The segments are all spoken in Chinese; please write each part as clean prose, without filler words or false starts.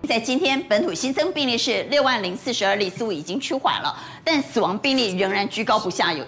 在今天本土新增病例是60042例，似乎已经趋缓了，但死亡病例仍然居高不下，有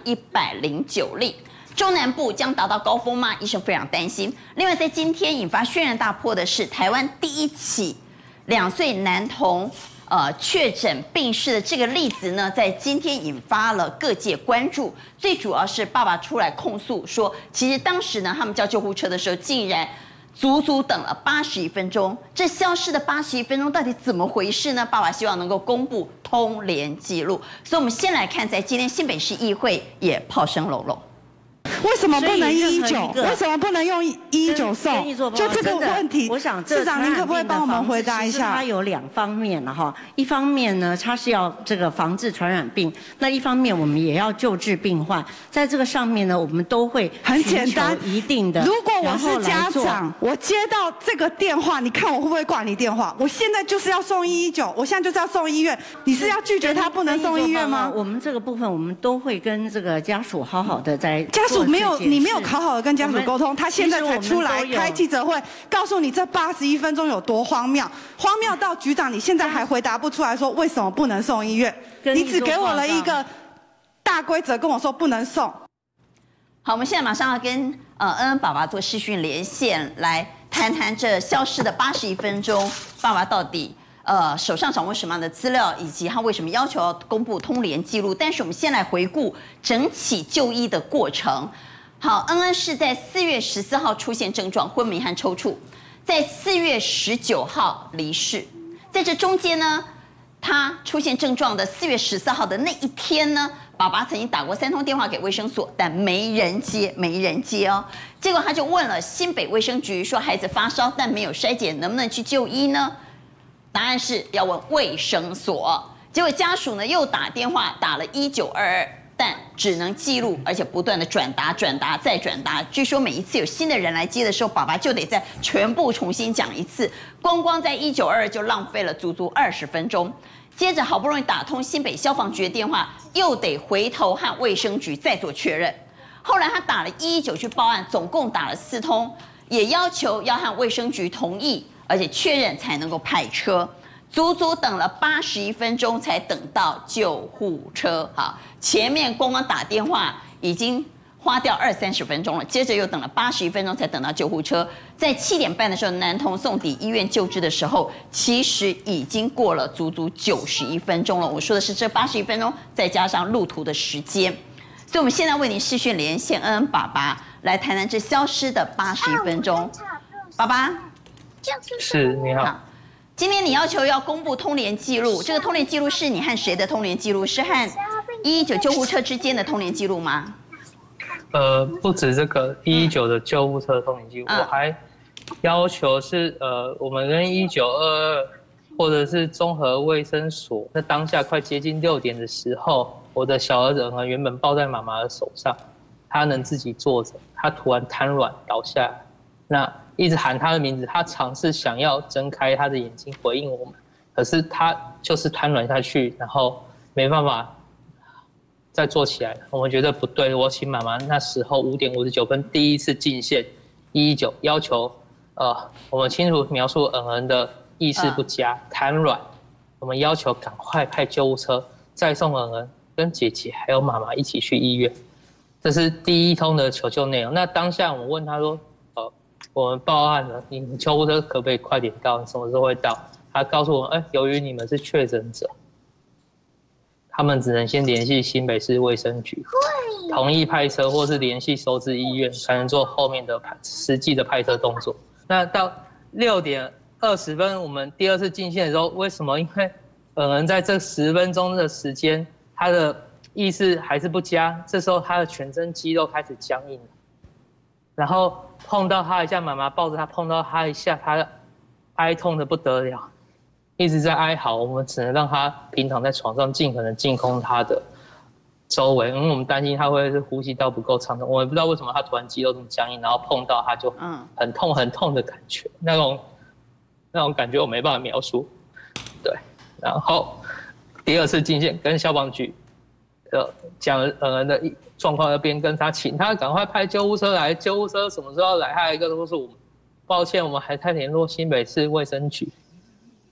109例。中南部将达到高峰吗？医生非常担心。另外，在今天引发轩然大波的是台湾第一起2岁男童确诊病逝的这个例子呢，在今天引发了各界关注。最主要是爸爸出来控诉说，其实当时呢，他们叫救护车的时候，竟然足足等了81分钟。这消失的81分钟到底怎么回事呢？爸爸希望能够公布通联记录。所以，我们先来看，在今天新北市议会也炮声隆隆。 为什么不能119？为什么不能用119送？就这个问题， 我想市长您可不可以帮我们回答一下？ 它有2方面了哈，一方面呢，它是要这个防治传染病，那一方面我们也要救治病患，在这个上面呢，我们都会很简单一定的。 如果我是家长，我接到这个电话，你看我会不会挂你电话？我现在就是要送119，我现在就是要送医院，你是要拒绝他不能送医院吗？ 我们这个部分，我们都会跟这个家属好好的在。 家属你没有好好的跟家属沟通，他现在才出来开记者会，告诉你这81分钟有多荒谬，荒谬到局长你现在还回答不出来，说为什么不能送医院？你只给我了一个大规则，跟我说不能送。 好，我们现在马上要跟恩恩爸爸做视讯连线，来谈谈这消失的81分钟，爸爸到底手上掌握什么样的资料，以及他为什么要求要公布通联记录。但是我们先来回顾整起就医的过程。好，恩恩是在4月14号出现症状，昏迷和抽搐，在4月19号离世。在这中间呢，他出现症状的4月14号的那一天呢，爸爸曾经打过3通电话给卫生所，但没人接哦。结果他就问了新北卫生局，说孩子发烧但没有筛检，能不能去就医呢？答案是要问卫生所。结果家属呢又打电话打了1922。但只能记录，而且不断的转达、再转达。据说每一次有新的人来接的时候，爸爸就得再全部重新讲一次。光在192就浪费了足足20分钟。接着好不容易打通新北消防局的电话，又得回头和卫生局再做确认。后来他打了119去报案，总共打了4通，也要求要和卫生局同意，而且确认才能够派车。足足等了81分钟才等到救护车。好，前面光打电话已经花掉20-30分钟了，接着又等了81分钟才等到救护车。在7点半的时候，男童送抵医院救治的时候，其实已经过了足足91分钟了。我说的是这81分钟，再加上路途的时间。所以我们现在为您视讯连线恩恩爸爸，来谈谈这消失的81分钟。爸爸， 是，你好。 今天你要求要公布通联记录，这个通联记录是你和谁的通联记录？是和119救护车之间的通联记录吗？ 不止这个119的救护车的通联记录，我还要求是我们跟1922或者是综合卫生所，那当下快接近6点的时候，我的小儿子原本抱在妈妈的手上，他能自己坐着，他突然瘫软倒下来，那一直喊他的名字，他尝试想要睁开他的眼睛回应我们，可是他就是瘫软下去，然后没办法再坐起来。我们觉得不对，我请妈妈那时候5点59分第一次进线119，要求我们清楚描述恩恩的意识不佳、瘫软，我们要求赶快派救护车再送恩恩跟姐姐还有妈妈一起去医院。这是第一通的求救内容。那当下我问他说，我们报案了，你们救护车可不可以快点到？你什么时候会到？他告诉我，由于你们是确诊者，他们只能先联系新北市卫生局，同意派车，或是联系收治医院，才能做后面的实际的派车动作。那到6点20分，我们第2次进线的时候，为什么？因为恩恩在这10分钟的时间，他的意识还是不佳，这时候他的全身肌肉开始僵硬了，然后碰到他一下，妈妈抱着他碰到他一下，他哀痛的不得了，一直在哀嚎。我们只能让他平躺在床上，尽可能净空他的周围，因为我们担心他会是呼吸道不够畅通。我也不知道为什么他突然肌肉这么僵硬，然后碰到他就很痛很痛的感觉，那种感觉我没办法描述。对，然后第2次进线跟消防局讲恩恩的状况那边，跟他请他赶快派救护车来，救护车什么时候来？还有一个都是我们，抱歉，我们还在联络新北市卫生局，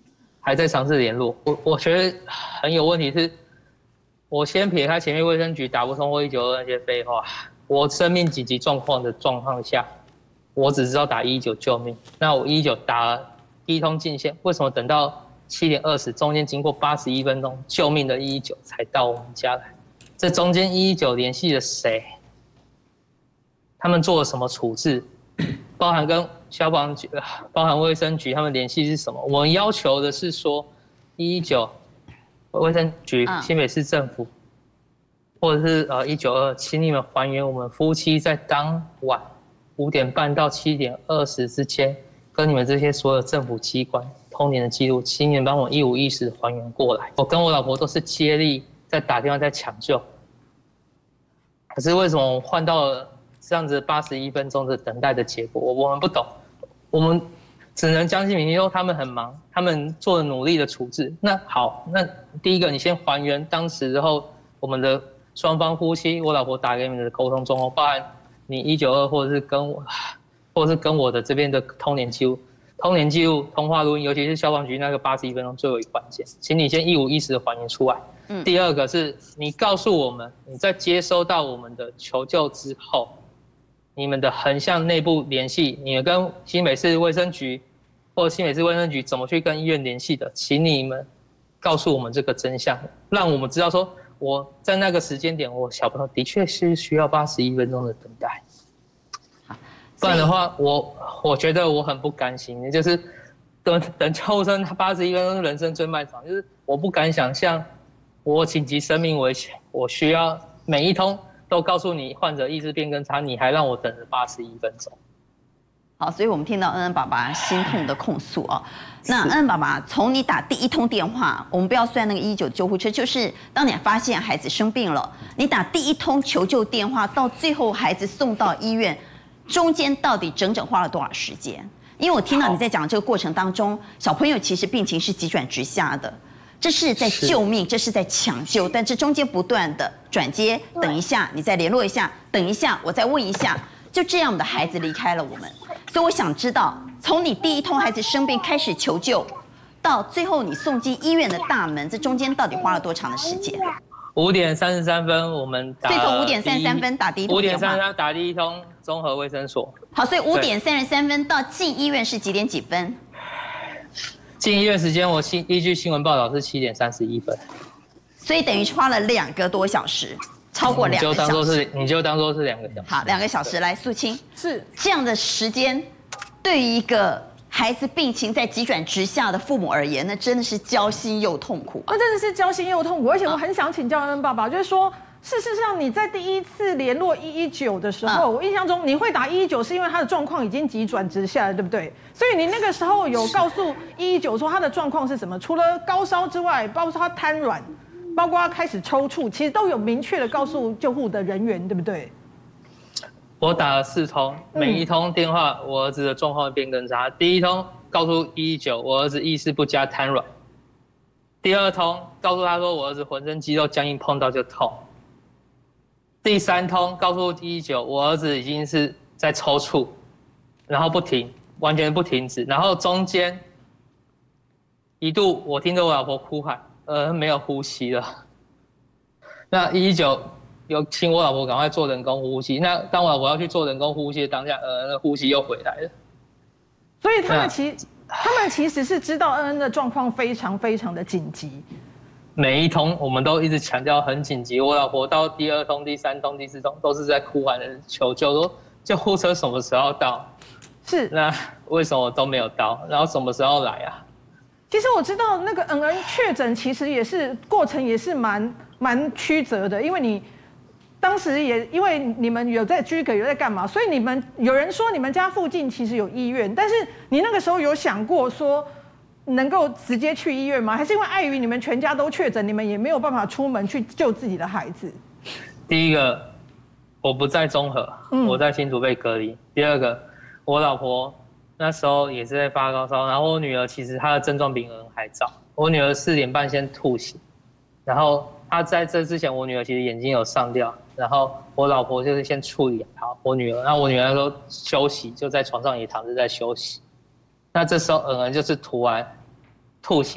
还在尝试联络。我觉得很有问题是，我先撇开前面卫生局打不通或192那些废话，我生命紧急状况的状况下，我只知道打119救命。那我119打了第一通进线，为什么等到7点20中间经过81分钟救命的119才到我们家来？这中间119联系了谁？他们做了什么处置？包含跟消防局、包含卫生局，他们联系是什么？我们要求的是说，119卫生局、新北市政府，或者是192，请你们还原我们夫妻在当晚5点半到7点20之间，跟你们这些所有政府机关通联的记录，请你们帮我一五一十还原过来。我跟我老婆都是接力在打电话在抢救，可是为什么我换到了这样子81分钟的等待的结果？我们不懂，我们只能将信民说他们很忙，他们做了努力的处置。那好，那第一个你先还原当时候我们的双方夫妻，我老婆打给你们的沟通状况，包含你192或者是跟我的这边的通联记录、通话录音，尤其是消防局那个81分钟最为关键，请你先一五一十的还原出来。第二个是你告诉我们，你在接收到我们的求救之后，你们的横向内部联系，你们跟新北市卫生局或者新北市卫生局怎么去跟医院联系的，请你们告诉我们这个真相，让我们知道说我在那个时间点，我小朋友的确是需要81分钟的等待，不然的话，我觉得我很不甘心，就是等救护车，他81分钟是人生最漫长，就是我不敢想象，我紧急生命危险，我需要每一通都告诉你患者意识变更差，你还让我等了81分钟。 好，所以我们听到恩恩爸爸心痛的控诉哦。那恩恩爸爸，从你打第一通电话，我们不要算那个119救护车，就是当你发现孩子生病了，你打第一通求救电话，到最后孩子送到医院，中间到底整整花了多少时间？因为我听到你在讲这个过程当中，小朋友其实病情是急转直下的。这是在救命，这是在抢救，但这中间不断的转接，等一下你再联络一下，等一下我再问一下，就这样的孩子离开了我们。所以我想知道，从你第一通孩子生病开始求救，到最后你送进医院的大门，这中间到底花了多长的时间 ？5点33分我们打， 所以从5点33分打第一通电话， 5点33打第一通综合卫生所。 好，所以5点33分到进医院是几点几分？ 进医院时间，我依据新闻报道是7点31分， 所以等于花了2个多小时，超过2个小时。 你就当做是2个小时。 好，2个小时来，素清是这样的时间，对于一个孩子病情在急转直下的父母而言，那真的是焦心又痛苦啊！ 那真的是焦心又痛苦，而且我很想请教恩爸爸，就是说。事实上，你在第一次联络119的时候，我印象中你会打119，是因为他的状况已经急转直下了，对不对？所以你那个时候有告诉119说他的状况是什么？除了高烧之外，包括他瘫软，包括他开始抽搐，其实都有明确的告诉救护的人员，对不对？ 我打了4通，每一通电话，我儿子的状况变更差。第一通告诉119，我儿子意识不佳、瘫软；第二通告诉他说，我儿子浑身肌肉僵硬，碰到就痛。第3通告诉119，我儿子已经是在抽搐，然后不停，完全不停止，然后中间一度我听着我老婆哭喊，没有呼吸了。那119有请我老婆赶快做人工呼吸。那当我老婆要去做人工呼吸的当下，那呼吸又回来了。 所以他们其实是知道恩恩的状况非常非常的紧急。 每一通我们都一直强调很紧急，我老婆到第2通、第3通、第4通都是在哭喊的求救，说救护车什么时候到？ 是， 那为什么都没有到？然后什么时候来啊？ 其实我知道那个恩恩确诊，其实也是过程也是蛮曲折的，因为你当时也因为你们有在居隔有在干嘛，所以你们有人说你们家附近其实有医院，但是你那个时候有想过说能够直接去医院吗？还是因为碍于你们全家都确诊，你们也没有办法出门去救自己的孩子？ 第一个，我不在中和，我在新竹被隔离。第二个，我老婆那时候也是在发高烧，然后我女儿其实她的症状比恩还早。我女儿4点半先吐血，然后她在这之前，我女儿其实眼睛有上吊，然后我老婆就是先处理好我女儿，然后我女儿那时候休息，就在床上也躺着在休息。那这时候恩恩就是突然吐血，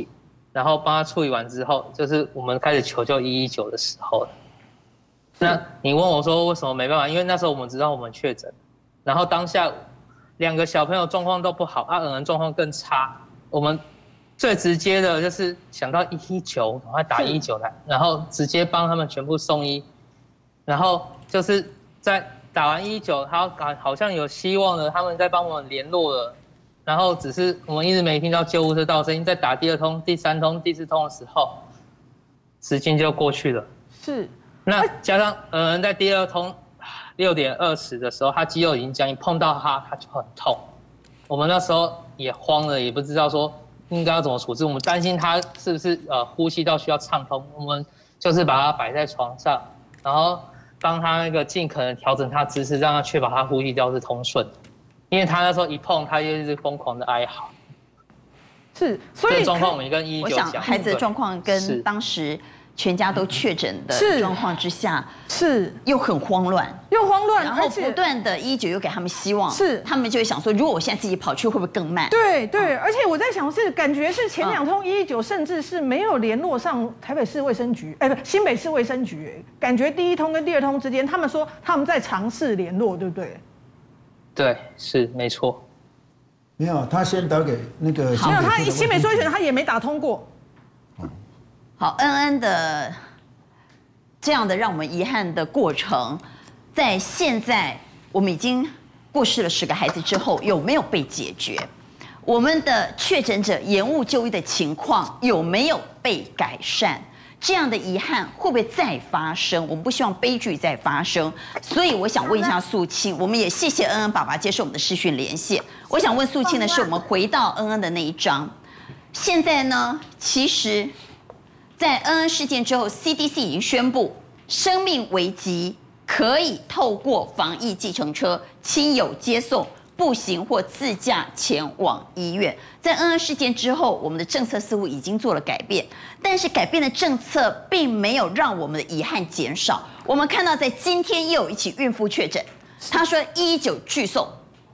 然后帮他处理完之后，就是我们开始求救119的时候了。那你问我说为什么没办法？因为那时候我们知道我们确诊，然后当下2个小朋友状况都不好，恩恩状况更差。我们最直接的就是想到119，赶快打119来，然后直接帮他们全部送医。然后就是在打完119，他好像有希望了，他们在帮我们联络了。然后只是我们一直没听到救护车到声音，在打第2通、第3通、第4通的时候，时间就过去了。 是。 那加上在第2通6点20的时候，他肌肉已经僵硬，碰到他就很痛。我们那时候也慌了，也不知道说应该要怎么处置。我们担心他是不是呼吸道需要畅通，我们就是把他摆在床上，然后帮他那个尽可能调整他姿势，让他确保他呼吸道是通顺的。因为他那时候一碰，他就一直疯狂的哀嚎。 是，所以这状况我们跟119讲， 我想孩子的状况跟当时全家都确诊的状况之下， 是又很慌乱，然后不断的119又给他们希望， 是他们就会想说，如果我现在自己跑去，会不会更慢？ 对，而且我在想是，感觉是前2通119，甚至是没有联络上台北市卫生局，新北市卫生局，感觉第1通跟第2通之间，他们说他们在尝试联络，对不对？ 对，是没错。 没有，他先打给那个没有，他新北市卫生局他也没打通过。 好，恩恩的这样的让我们遗憾的过程，在现在我们已经过世了10个孩子之后，有没有被解决？我们的确诊者延误就医的情况有没有被改善？这样的遗憾会不会再发生？我们不希望悲剧再发生，所以我想问一下素卿，我们也谢谢恩恩爸爸接受我们的视讯连线。我想问素卿的是，我们回到恩恩的那一章，现在呢，其实，在恩恩事件之后 ，CDC 已经宣布生命危急可以透过防疫计程车亲友接送。步行或自驾前往医院。在恩恩事件之后，我们的政策似乎已经做了改变，但是改变的政策并没有让我们的遗憾减少。我们看到，在今天又有一起孕妇确诊，她说119拒送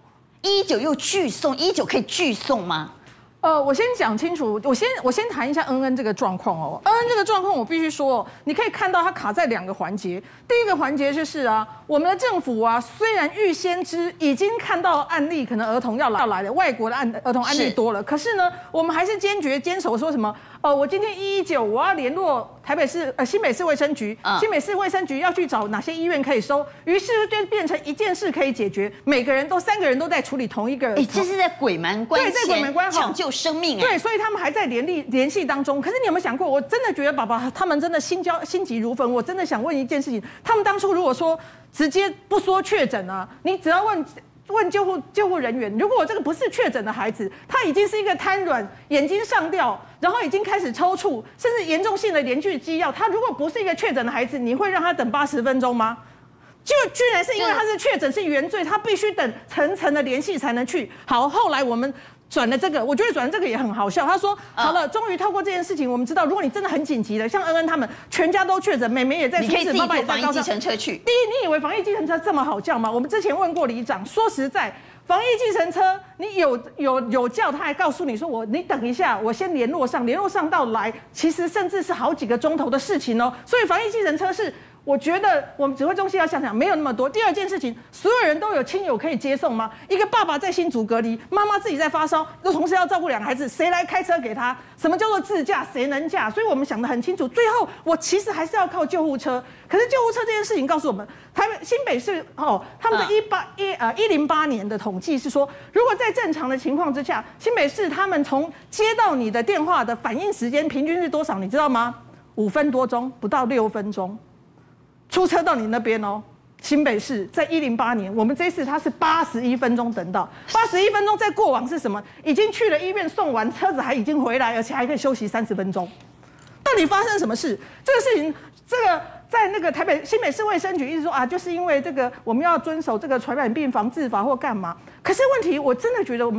，119又拒送，119可以拒送吗？ 我先讲清楚，我先谈一下恩恩这个状况哦。恩恩这个状况，我必须说，你可以看到它卡在2个环节。第一个环节就是我们的政府虽然预先已经看到案例，可能儿童要来的，外国的儿童案例多了，可是呢，我们还是坚守说什么？我今天119，我要联络台北市新北市卫生局，新北市卫生局要去找哪些医院可以收，于是就变成一件事可以解决，每个人都3个人都在处理同一个。 这是在鬼门关前， 对，在鬼门关抢救生命。 对，所以他们还在联系当中。可是你有没有想过，我真的觉得爸爸他们真的心急如焚。我真的想问一件事情，他们当初如果说直接不说确诊你只要问救护人员，如果这个不是确诊的孩子，他已经是一个瘫软、眼睛上吊，然后已经开始抽搐，甚至严重性的连续肌药，他如果不是一个确诊的孩子，你会让他等80分钟吗？就居然是因为他是确诊是原罪，他必须等层的联系才能去。好，后来我们转了这个，我觉得转了这个也很好笑。他说：“好了，终于透过这件事情，我们知道，如果你真的很紧急的，像恩恩他们全家都确诊，妹妹也在出事，爸爸也在高烧。 你可以自己坐防疫计程车去。 第一，你以为防疫计程车这么好叫吗？我们之前问过里长，说实在，防疫计程车你有叫，他还告诉你说你等一下，我先联络上到来，其实甚至是好几个钟头的事情哦。所以防疫计程车是。”我觉得我们指挥中心要想想，没有那么多。第二件事情，所有人都有亲友可以接送吗？一个爸爸在新竹隔离，妈妈自己在发烧，又同时要照顾2个孩子，谁来开车给他？什么叫做自驾？谁能驾？所以我们想得很清楚。最后，我其实还是要靠救护车。可是救护车这件事情告诉我们，新北市他们的108年的统计是说，如果在正常的情况之下，新北市他们从接到你的电话的反应时间平均是多少？你知道吗？5分多钟，不到6分钟。出车到你那边新北市在108年，我们这一次它是81分钟等到，81分钟在过往是什么？已经去了医院送完，车子还已经回来，而且还可以休息30分钟。到底发生什么事？这个事情，在那个新北市卫生局一直说就是因为这个我们要遵守这个传染病防治法或干嘛。可是问题，我真的觉得我们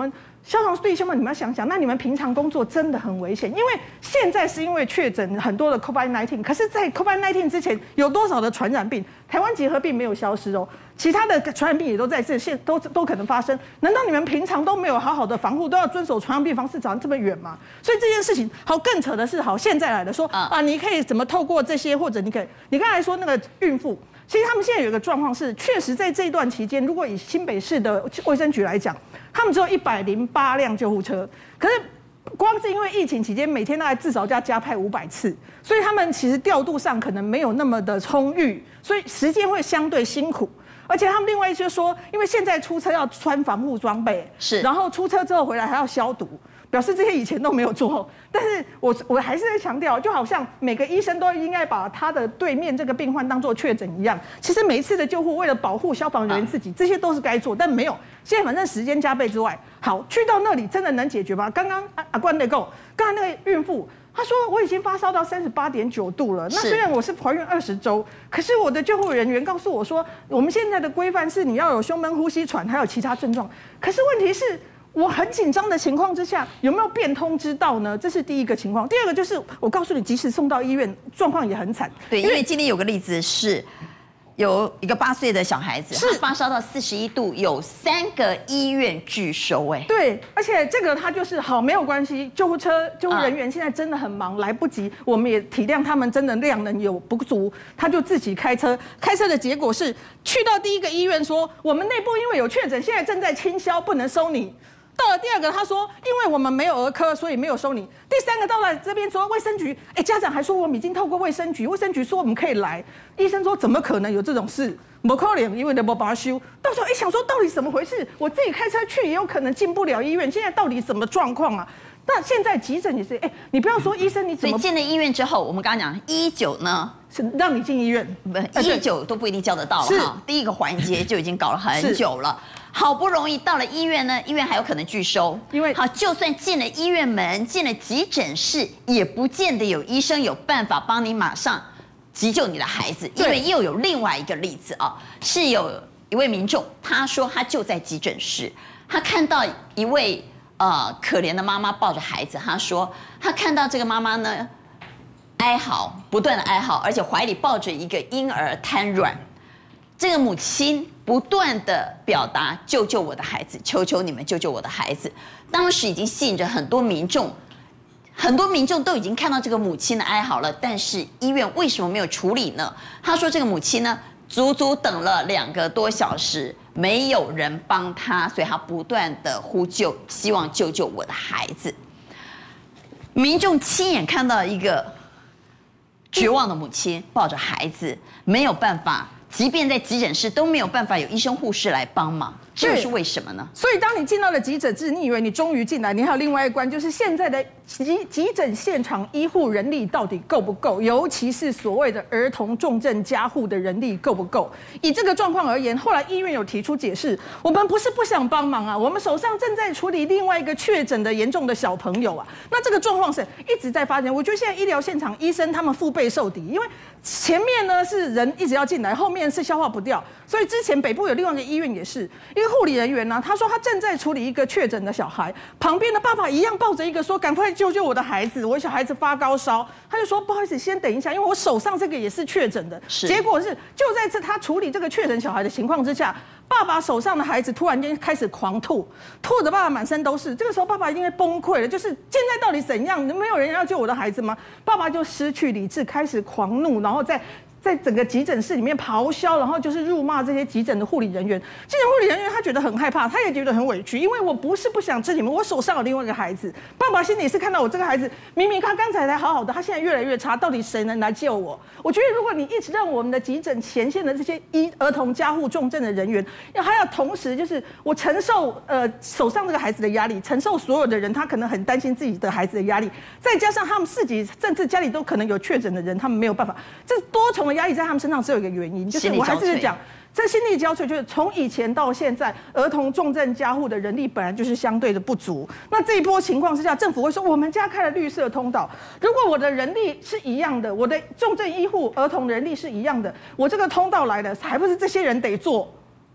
消防弟兄们，你们要想想，那你们平常工作真的很危险，因为现在是因为确诊很多的 COVID-19， 可是，在 COVID-19 之前有多少的传染病？台湾结核病没有消失哦，其他的传染病也都在这都可能发生。难道你们平常都没有好好的防护，都要遵守传染病防治长这么远吗？所以这件事情，好，更扯的是，好，现在来的说啊，你可以怎么透过这些，或者你刚才说那个孕妇。其实他们现在有一个状况是，确实在这一段期间，如果以新北市的卫生局来讲，他们只有108辆救护车，可是光是因为疫情期间，每天大概至少要加派500次，所以他们其实调度上可能没有那么的充裕，所以时间会相对辛苦。而且他们另外一些说，因为现在出车要穿防护装备， 是， 然后出车之后回来还要消毒。表示这些以前都没有做，但是我还是在强调，就好像每个医生都应该把他的对面这个病患当作确诊一样。其实每一次的救护，为了保护消防人员自己，这些都是该做，但没有。现在反正时间加倍之外，好，去到那里真的能解决吗？刚刚阿冠那个，刚才那个孕妇。她说：“我已经发烧到38.9度了。那虽然我是怀孕20周，可是我的救护人员告诉我说，我们现在的规范是你要有胸闷、呼吸喘，还有其他症状。可是问题是。”我很紧张的情况之下，有没有变通知到呢？这是第一个情况。第二个就是，我告诉你，即使送到医院，状况也很惨。 对，因为今天有个例子是，有一个8岁的小孩子，他发烧到41度，有3个医院拒收。哎， 对，而且这个他就是好没有关系，救护人员现在真的很忙，来不及，我们也体谅他们真的量能有不足，他就自己开车。开车的结果是，去到第一个医院说，我们内部因为有确诊，现在正在清消，不能收你。到了第二个，他说，因为我们没有儿科，所以没有收你。第三个到了这边说，卫生局，家长还说我们已经透过卫生局，卫生局说我们可以来。医生说怎么可能有这种事？不可能，因为没把它修。到时候想说到底怎么回事？我自己开车去也有可能进不了医院，现在到底什么状况啊？那现在急诊也是，你不要说医生你怎么？ 所以进了医院之后，我们刚刚讲119呢， 是让你进医院， 不119都不一定叫得到了哈。第一个环节就已经搞了很久了。好不容易到了医院呢，医院还有可能拒收，因为好，就算进了医院门，进了急诊室，也不见得有医生有办法帮你马上急救你的孩子，因为又有另外一个例子啊，是有一位民众，他说他就在急诊室，他看到一位可怜的妈妈抱着孩子，他说他看到这个妈妈呢哀嚎，不断的哀嚎，而且怀里抱着一个婴儿瘫软。这个母亲不断的表达救救我的孩子，求求你们救救我的孩子。当时已经吸引着很多民众都已经看到这个母亲的哀嚎了，但是医院为什么没有处理呢？他说这个母亲呢，足足等了2个多小时，没有人帮他，所以他不断的呼救，希望救救我的孩子。民众亲眼看到一个绝望的母亲抱着孩子，没有办法。即便在急诊室都没有办法有医生护士来帮忙，这是为什么呢？ 所以当你进到了急诊室，你以为你终于进来，你还有另外一关，就是现在的急诊现场医护人力到底够不够？尤其是所谓的儿童重症加护的人力够不够？以这个状况而言，后来医院有提出解释，我们不是不想帮忙啊，我们手上正在处理另外一个确诊的严重的小朋友啊。那这个状况是一直在发生。我觉得现在医疗现场医生他们腹背受敌，因为前面呢是人一直要进来，后面是消化不掉，所以之前北部有另外一个医院也是一个护理人员呢，他说他正在处理一个确诊的小孩，旁边的爸爸一样抱着一个说赶快救救我的孩子，我小孩子发高烧，他就说不好意思，先等一下，因为我手上这个也是确诊的。结果是就在他处理这个确诊小孩的情况之下，爸爸手上的孩子突然间开始狂吐，吐的爸爸满身都是。这个时候爸爸应该崩溃了，就是现在到底怎样？没有人要救我的孩子吗？爸爸就失去理智，开始狂怒，然后在整个急诊室里面咆哮，然后就是辱骂这些急诊的护理人员。急诊护理人员他觉得很害怕，他也觉得很委屈，因为我不是不想治你们，我手上有另外一个孩子。爸爸心里是看到我这个孩子，明明他刚才才好好的，他现在越来越差，到底谁能来救我？我觉得如果你一直让我们的急诊前线的这些儿童加护重症的人员，还要同时就是我承受手上这个孩子的压力，承受所有的人他可能很担心自己的孩子的压力，再加上他们自己甚至家里都可能有确诊的人，他们没有办法，这多重的压力在他们身上只有一个原因，就是我还是讲，这心力交瘁，就是从以前到现在，儿童重症加护的人力本来就是相对的不足。那这一波情况之下，政府会说我们加开了绿色通道，如果我的人力是一样的，我的重症医护儿童人力是一样的，我这个通道来了，还不是这些人得做？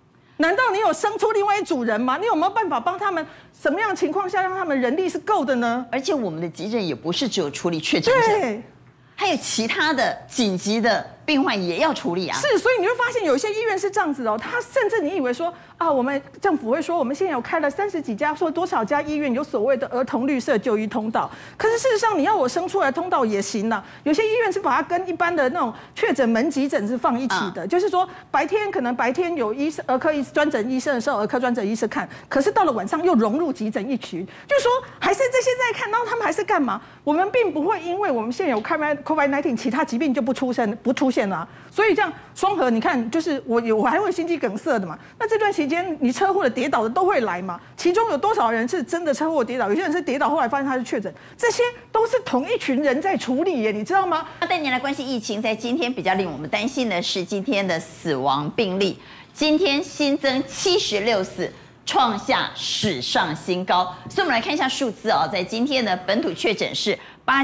难道你有生出另外一组人吗？你有没有办法帮他们？什么样的情况下让他们人力是够的呢？ 而且我们的急诊也不是只有处理确诊者，还有其他的紧急的病患也要处理啊。 是，所以你会发现有一些医院是这样子哦，他甚至你以为说啊，我们政府会说我们现在有开了30几家，说多少家医院有所谓的儿童绿色就医通道，可是事实上你要我生出来通道也行啦。有些医院是把它跟一般的那种确诊门急诊是放一起的，就是说可能白天有儿科专诊医生的时候，儿科专诊医生看，可是到了晚上又融入急诊一群，就是说还是这些在看，然后他们还是干嘛？我们并不会因为我们现在有COVID-19， 其他疾病就不出现了啊。所以这样双核，你看，就是我还会心肌梗塞的嘛。那这段期间，你车祸的、跌倒的都会来嘛。其中有多少人是真的车祸跌倒？有些人是跌倒，后来发现他是确诊，这些都是同一群人在处理耶，你知道吗？ 那带您来关心疫情，在今天比较令我们担心的是今天的死亡病例，今天新增76死。创下史上新高，所以我们来看一下数字哦。在今天的本土确诊是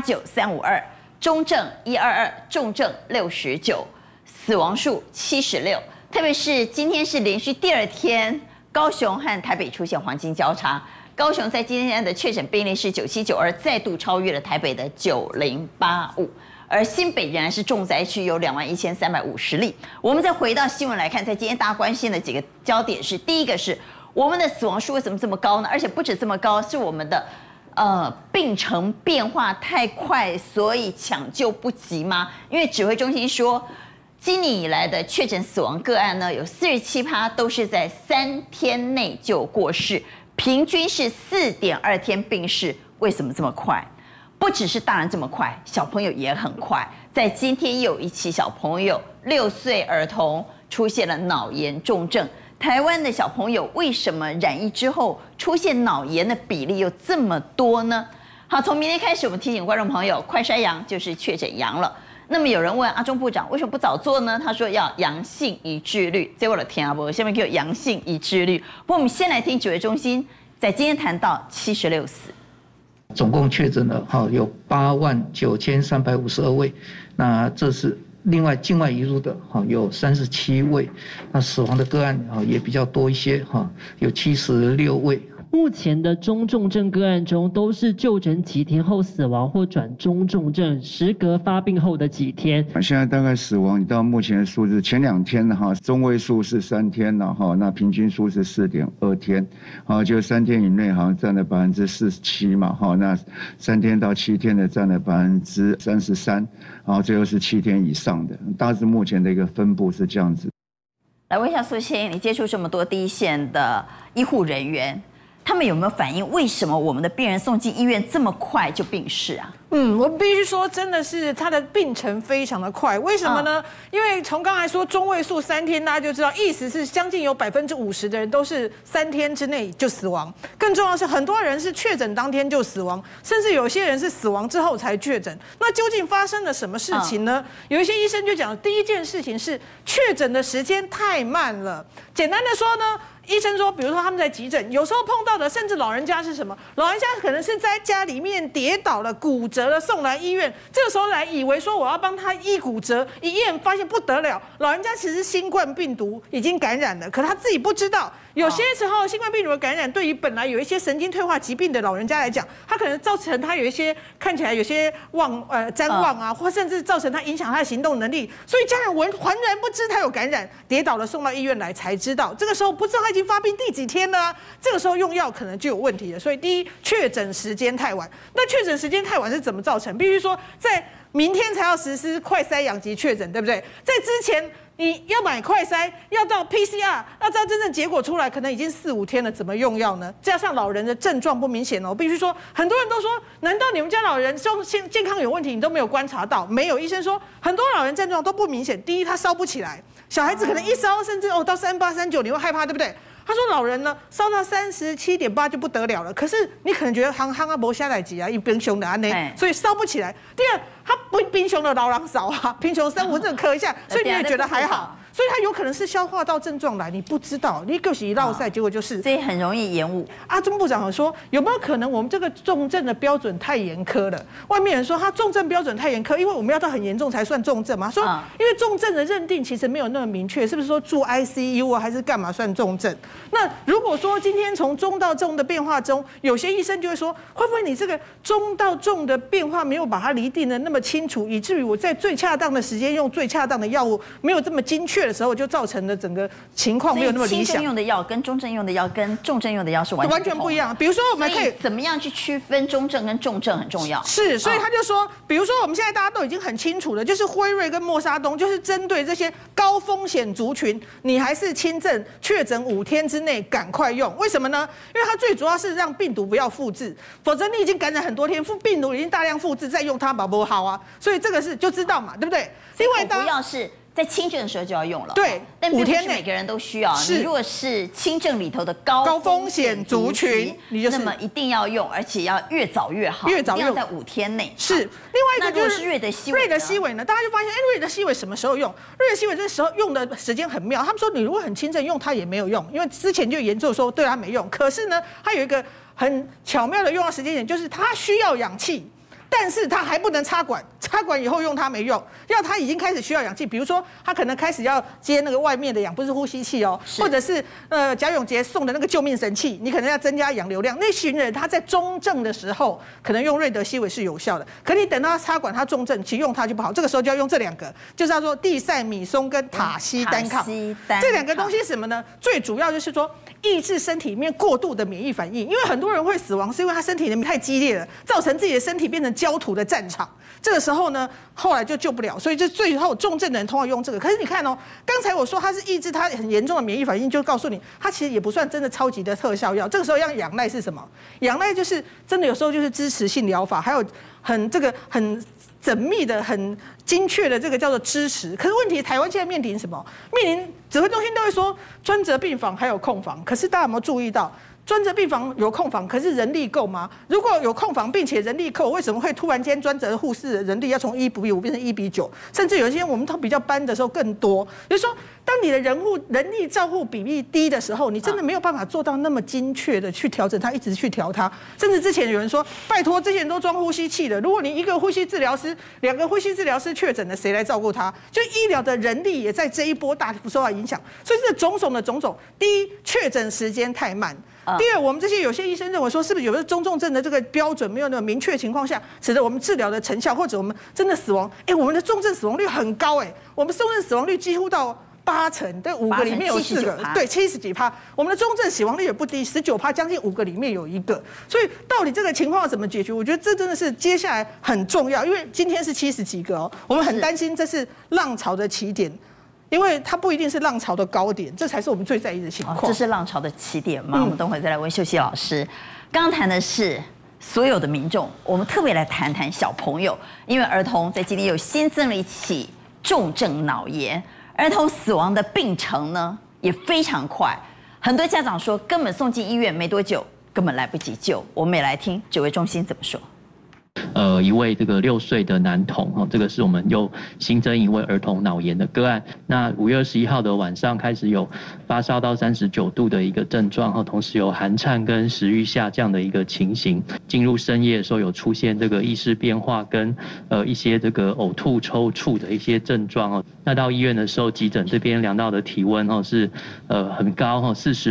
89352，中症122，重症69，死亡数76。特别是今天是连续第2天，高雄和台北出现黄金交叉。高雄在今天的确诊病例是9792，再度超越了台北的9085。而新北仍然是重灾区，有21350例。我们再回到新闻来看，在今天大家关心的几个焦点是：第一个是我们的死亡数为什么这么高呢？而且不止这么高，是我们的病程变化太快，所以抢救不及吗？因为指挥中心说，今年以来的确诊死亡个案呢，有47%都是在3天内就过世，平均是4.2天病逝。为什么这么快？不只是大人这么快，小朋友也很快。在今天又有一起小朋友6岁儿童出现了脑炎重症。台湾的小朋友为什么染疫之后出现脑炎的比例又这么多呢？好，从明天开始，我们提醒观众朋友，快筛阳就是确诊阳了。那么有人问阿中部长为什么不早做呢？他说要阳性一致率，这我的天啊！不，下面给我阳性一致率。不过我们先来听指挥中心在今天谈到76死。 总共确诊了有89352位，那这是另外境外移入的有37位，那死亡的个案也比较多一些有76位。 目前的中重症个案中，都是就诊几天后死亡或转中重症，时隔发病后的几天。 现在大概死亡到目前的数字，前2天中位数是3天了那平均数是4.2天，就3天以内好像占了47%嘛那3天到7天的占了33%，然后最后是7天以上的，大致目前的一个分布是这样子。 来问一下苏欣，你接触这么多第一线的医护人员，他们有没有反映为什么我们的病人送进医院这么快就病逝啊？ 我必须说，真的是他的病程非常的快。为什么呢？因为从刚才说中位数3天，大家就知道，意思是将近有50%的人都是3天之内就死亡。更重要的是，很多人是确诊当天就死亡，甚至有些人是死亡之后才确诊。那究竟发生了什么事情呢？有一些医生就讲，第一件事情是确诊的时间太慢了。简单的说呢，医生说，比如说他们在急诊，有时候碰到的甚至老人家是什么？老人家可能是在家里面跌倒了、骨折了，送来医院。这个时候来以为说我要帮他医骨折，一验发现不得了，老人家其实新冠病毒已经感染了，可他自己不知道。有些时候，新冠病毒的感染对于本来有一些神经退化疾病的老人家来讲，他可能造成他有一些看起来有些谵妄啊，或甚至造成他影响他的行动能力。所以家人浑然不知他有感染，跌倒了送到医院来才知道。这个时候不知道他已经发病第几天了这个时候用药可能就有问题了。所以第一，确诊时间太晚。那确诊时间太晚是怎么造成？必须说在明天才要实施快筛阳级确诊，对不对？在之前你要买快筛，要到 PCR， 要到真正结果出来，可能已经4、5天了，怎么用药呢？加上老人的症状不明显我必须说，很多人都说，难道你们家老人健康有问题，你都没有观察到？没有，医生说很多老人症状都不明显。第一，他烧不起来，小孩子可能一烧，甚至到38、39，你会害怕，对不对？他说老人呢烧到37.8就不得了了，可是你可能觉得行啊没下来几啊，一冰熊的安内，所以烧不起来。第二，他不冰熊的老人少啊，贫穷生活这咳一下，所以你也觉得还好。 所以它有可能是消化道症状来，你不知道，你就是一落塞，结果就是， 所以很容易延误。 阿中部长有说，有没有可能我们这个重症的标准太严苛了？外面人说他重症标准太严苛，因为我们要到很严重才算重症嘛。说因为重症的认定其实没有那么明确，是不是说住 ICU 啊，还是干嘛算重症？那如果说今天从中到重的变化中，有些医生就会说，会不会你这个中到重的变化没有把它厘定的那么清楚，以至于我在最恰当的时间用最恰当的药物，没有这么精确的时候，就造成了整个情况没有那么理想。 轻症用的药跟中症用的药跟重症用的药是完全不一样。比如说，我们可以怎么样去区分中症跟重症很重要。 是，所以他就说，比如说我们现在大家都已经很清楚了，就是辉瑞跟默沙东，就是针对这些高风险族群，你还是轻症确诊5天之内赶快用。为什么呢？因为它最主要是让病毒不要复制，否则你已经感染很多天，病毒已经大量复制，再用它不好啊。所以这个是就知道嘛，对不对？ 另外，不要是在轻症的时候就要用了， 对， 但5天内每个人都需要。你如果是轻症里头的高风险族群，那么一定要用，而且要越早越好， 越早要在5天内。 是，另外一个就是瑞德西韦。 瑞德西韦呢，大家就发现，瑞德西韦什么时候用？瑞德西韦这时候用的时间很妙。他们说，你如果很轻症用它也没有用，因为之前就研究说对它没用。可是呢，它有一个很巧妙的用到时间点，就是它需要氧气。但是它还不能插管，插管以后用它没用，要它已经开始需要氧气，比如说它可能开始要接那个外面的氧，不是呼吸器哦，或者是贾永杰送的那个救命神器，你可能要增加氧流量。那群人他在中症的时候可能用瑞德西韦是有效的，可你等到他插管，他重症，其用它就不好。这个时候就要用这2个，就是要说地塞米松跟塔西单抗。这2个东西是什么呢？最主要就是说抑制身体里面过度的免疫反应，因为很多人会死亡是因为他身体里面太激烈了，造成自己的身体变成焦土的战场。这个时候呢，后来就救不了，所以就最后重症的人通常用这个。可是你看哦，刚才我说它是抑制它很严重的免疫反应，就告诉你它其实也不算真的超级的特效药。这个时候要仰赖是什么？仰赖就是真的有时候就是支持性疗法，还有很缜密的、很精确的这个叫做支持。可是问题，台湾现在面临什么？面临指挥中心都会说专责病房还有空房，可是大家有没有注意到？专责病房有空房，可是人力够吗？如果有空房，并且人力够，为什么会突然间专责护士的人力要从1:5变成1:9，甚至有一些我们比较班的时候更多？就是说，当你的人力照护比例低的时候，你真的没有办法做到那么精确的去调整它，一直去调它。甚至之前有人说，拜托，这些人都装呼吸器的，如果你1个呼吸治疗师、2个呼吸治疗师确诊了，谁来照顾他？就医疗的人力也在这一波大幅受到影响。所以这种种，第一，确诊时间太慢。第二，我们这些有些医生认为说，是不是有的中重症的这个标准没有那么明确情况下，使得我们治疗的成效或者我们真的死亡，我们的重症死亡率很高，我们重症死亡率几乎到80%，对5个里面有4个，对70几%，我们的中症死亡率也不低，19%，将近5个里面有1个。所以到底这个情况要怎么解决？我觉得这真的是接下来很重要，因为今天是70几个哦，我们很担心这是浪潮的起点。因为它不一定是浪潮的高点，这才是我们最在意的情况。 这是浪潮的起点吗？我们等会再来问秀熙老师。刚刚谈的是所有的民众，我们特别来谈谈小朋友，因为儿童在今天又新增了一起重症脑炎，儿童死亡的病程呢也非常快，很多家长说根本送进医院没多久，根本来不及救。我们也来听指挥中心怎么说。 一位这个6岁的男童，这个是我们又新增一位儿童脑炎的个案。那5月21号的晚上开始有发烧到39度的一个症状，同时有寒颤跟食欲下降的一个情形。进入深夜的时候有出现这个意识变化跟一些这个呕吐抽搐的一些症状。那到医院的时候，急诊这边量到的体温是很高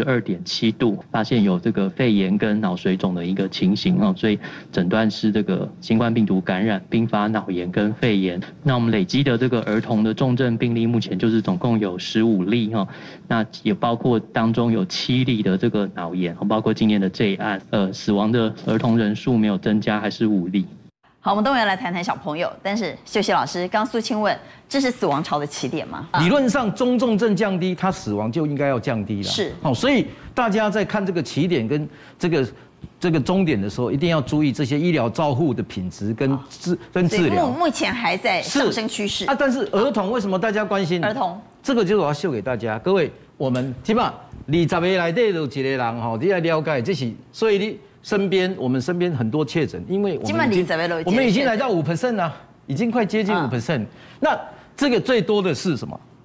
42.7度，发现有这个肺炎跟脑水肿的一个情形，所以诊断是这个新冠病毒感染并发脑炎跟肺炎。那我们累积的这个儿童的重症病例，目前就是总共有15例那也包括当中有7例的这个脑炎，包括今年的这一案，死亡的儿童人数没有增加，还是5例。 好，我们等会来谈谈小朋友。但是秀熙老师，刚苏青问，这是死亡潮的起点吗？ 理论上中重症降低，它死亡就应该要降低了。 是， 所以大家在看这个起点跟这个终点的时候，一定要注意这些医疗照护的品质跟治疗。 目前还在上升趋势但是儿童为什么大家关心？ 儿童这个就是我要秀给大家，各位，我们起码20个内底有1个人你要了解这是，所以我们身边很多确诊，因为我们已经来到5% 了，已经快接近5%。那这个最多的是什么？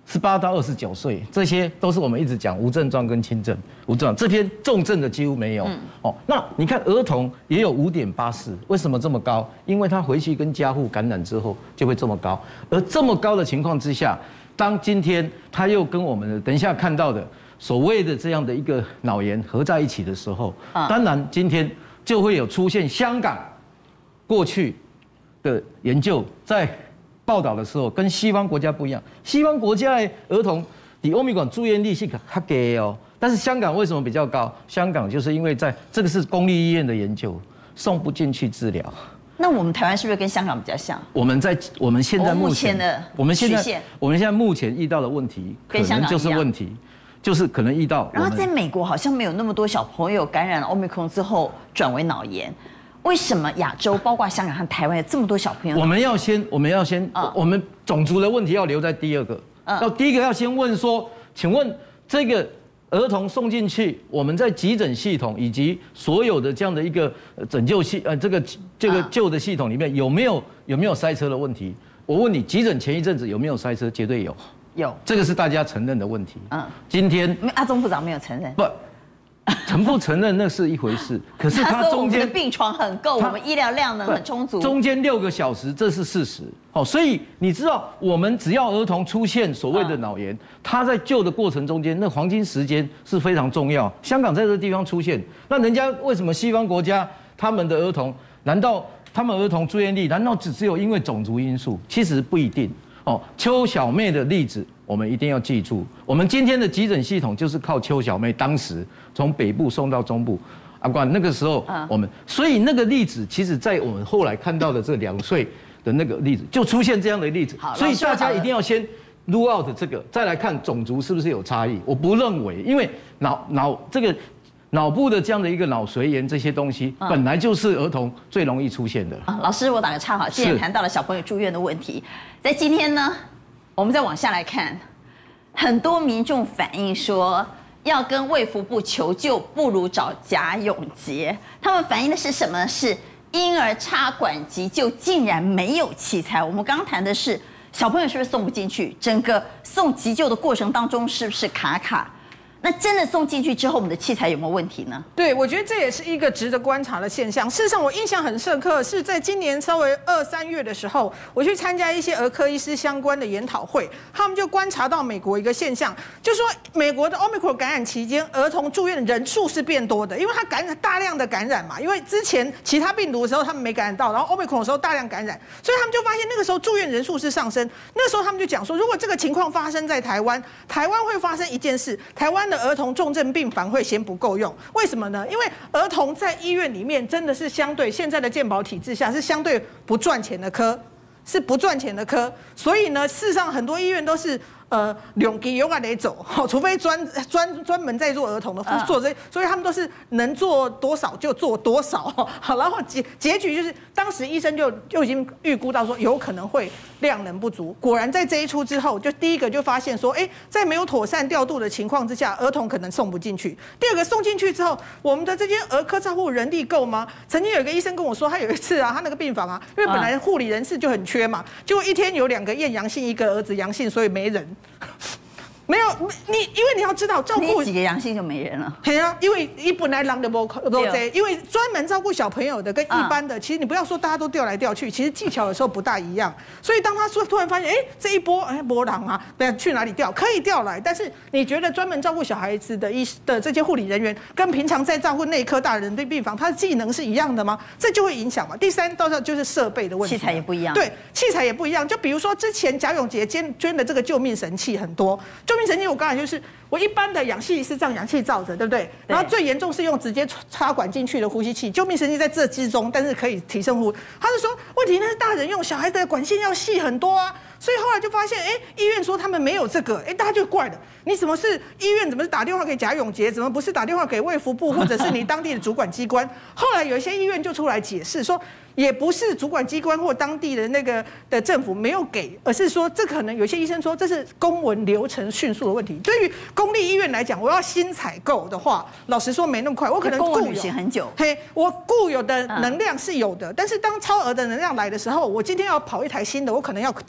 18到29岁，这些都是我们一直讲无症状跟轻症、无症状，这边重症的几乎没有。哦，那你看儿童也有5.84，为什么这么高？因为他回去跟家户感染之后就会这么高，而这么高的情况之下，当今天他又跟我们的等一下看到的所谓的这样的一个脑炎合在一起的时候，当然今天就会有出现香港过去的研究在报道的时候跟西方国家不一样，西方国家的儿童比欧米伽住院率是较低哦，但是香港为什么比较高？香港就是因为在这个是公立医院的研究，送不进去治疗。 那我们台湾是不是跟香港比较像？ 我们现在目前的我们现在目前遇到的问题，可能就是问题，就是可能遇到。 然后在美国好像没有那么多小朋友感染了 Omicron 之后转为脑炎。为什么亚洲，包括香港和台湾有这么多小朋友？我们要先， 我们种族的问题要留在第二个。第一个要先问说，请问这个儿童送进去，我们在急诊系统以及所有的这样的一个拯救这个救的系统里面有没有塞车的问题？我问你，急诊前一阵子有没有塞车？绝对有。 有。 这个是大家承认的问题。今天阿中部长没有承认。 不。承不承认那是一回事，可是他中间病床很够，我们医疗量能很充足， 中间6个小时这是事实。好，所以你知道，我们只要儿童出现所谓的脑炎，他在救的过程中间，那黄金时间是非常重要。香港在这个地方出现，那人家为什么西方国家他们的儿童，难道他们儿童住院率难道只有因为种族因素？其实不一定。哦，邱小妹的例子我们一定要记住，我们今天的急诊系统就是靠邱小妹当时从北部送到中部，那个时候我们，所以那个例子其实在我们后来看到的这2岁的那个例子就出现这样的例子，所以大家一定要先 rule out 这个，再来看种族是不是有差异。我不认为，因为脑部的这样的一个脑髓炎这些东西，本来就是儿童最容易出现的。 老师，我打个岔哈，既然谈到了小朋友住院的问题，在今天呢，我们再往下来看，很多民众反映说，要跟卫福部求救，不如找贾永杰。他们反映的是什么？是婴儿插管急救竟然没有器材。我们刚刚谈的是小朋友是不是送不进去，整个送急救的过程当中是不是卡？那真的送进去之后，我们的器材有没有问题呢？ 对，我觉得这也是一个值得观察的现象。事实上，我印象很深刻，是在今年稍微2、3月的时候，我去参加一些儿科医师相关的研讨会，他们就观察到美国一个现象，就是说美国的 Omicron 感染期间，儿童住院的人数是变多的，因为他大量的感染嘛，因为之前其他病毒的时候他们没感染到，然后 Omicron 的时候大量感染，所以他们就发现那个时候住院人数是上升。那时候他们就讲说，如果这个情况发生在台湾会发生一件事，台湾的儿童重症病房会先不够用，为什么呢？因为儿童在医院里面真的是相对现在的健保体制下是相对不赚钱的科，所以呢，事实上很多医院都是两级有得走，除非专门在做儿童的做这，所以他们都是能做多少就做多少。好，然后结局就是当时医生就已经预估到说有可能会量能不足。果然在这一出之后，就第一个就发现说，在没有妥善调度的情况之下，儿童可能送不进去。第二个送进去之后，我们的这些儿科照护人力够吗？曾经有一个医生跟我说，他有一次他那个病房因为本来护理人士就很缺嘛，结果一天有2个验阳性，1个儿子阳性，所以没人。没有因为你要知道照顾你几个阳性就没人了。 对啊，因为本来人就没这，因为专门照顾小朋友的跟一般的，其实你不要说大家都调来调去，其实技巧有时候不大一样。所以当他突然发现，这一波没人啊，去哪里调？可以调来，但是你觉得专门照顾小孩子的这些护理人员，跟平常在照顾内科大人的病房，他的技能是一样的吗？这就会影响嘛。第3到就是设备的问题， 器材也不一样。 对，器材也不一样。就比如说之前贾永杰捐的这个救命神器很多。救命神器我刚才就是我一般的氧气是这样氧气罩着，对不对？然后最严重是用直接插管进去的呼吸器。救命神器在这之中，但是可以提升呼。他是说问题那是大人用，小孩的管线要细很多啊。所以后来就发现，医院说他们没有这个，大家就怪了。你怎么是医院？怎么是打电话给贾永杰？怎么不是打电话给卫福部或者是你当地的主管机关？后来有一些医院就出来解释说，也不是主管机关或当地的那个的政府没有给，而是说这可能有些医生说这是公文流程迅速的问题。对于公立医院来讲，我要新采购的话，老实说没那么快，我可能固有很久。 我固有的能量是有的，但是当超额的能量来的时候，我今天要跑一台新的，我可能要跑公文。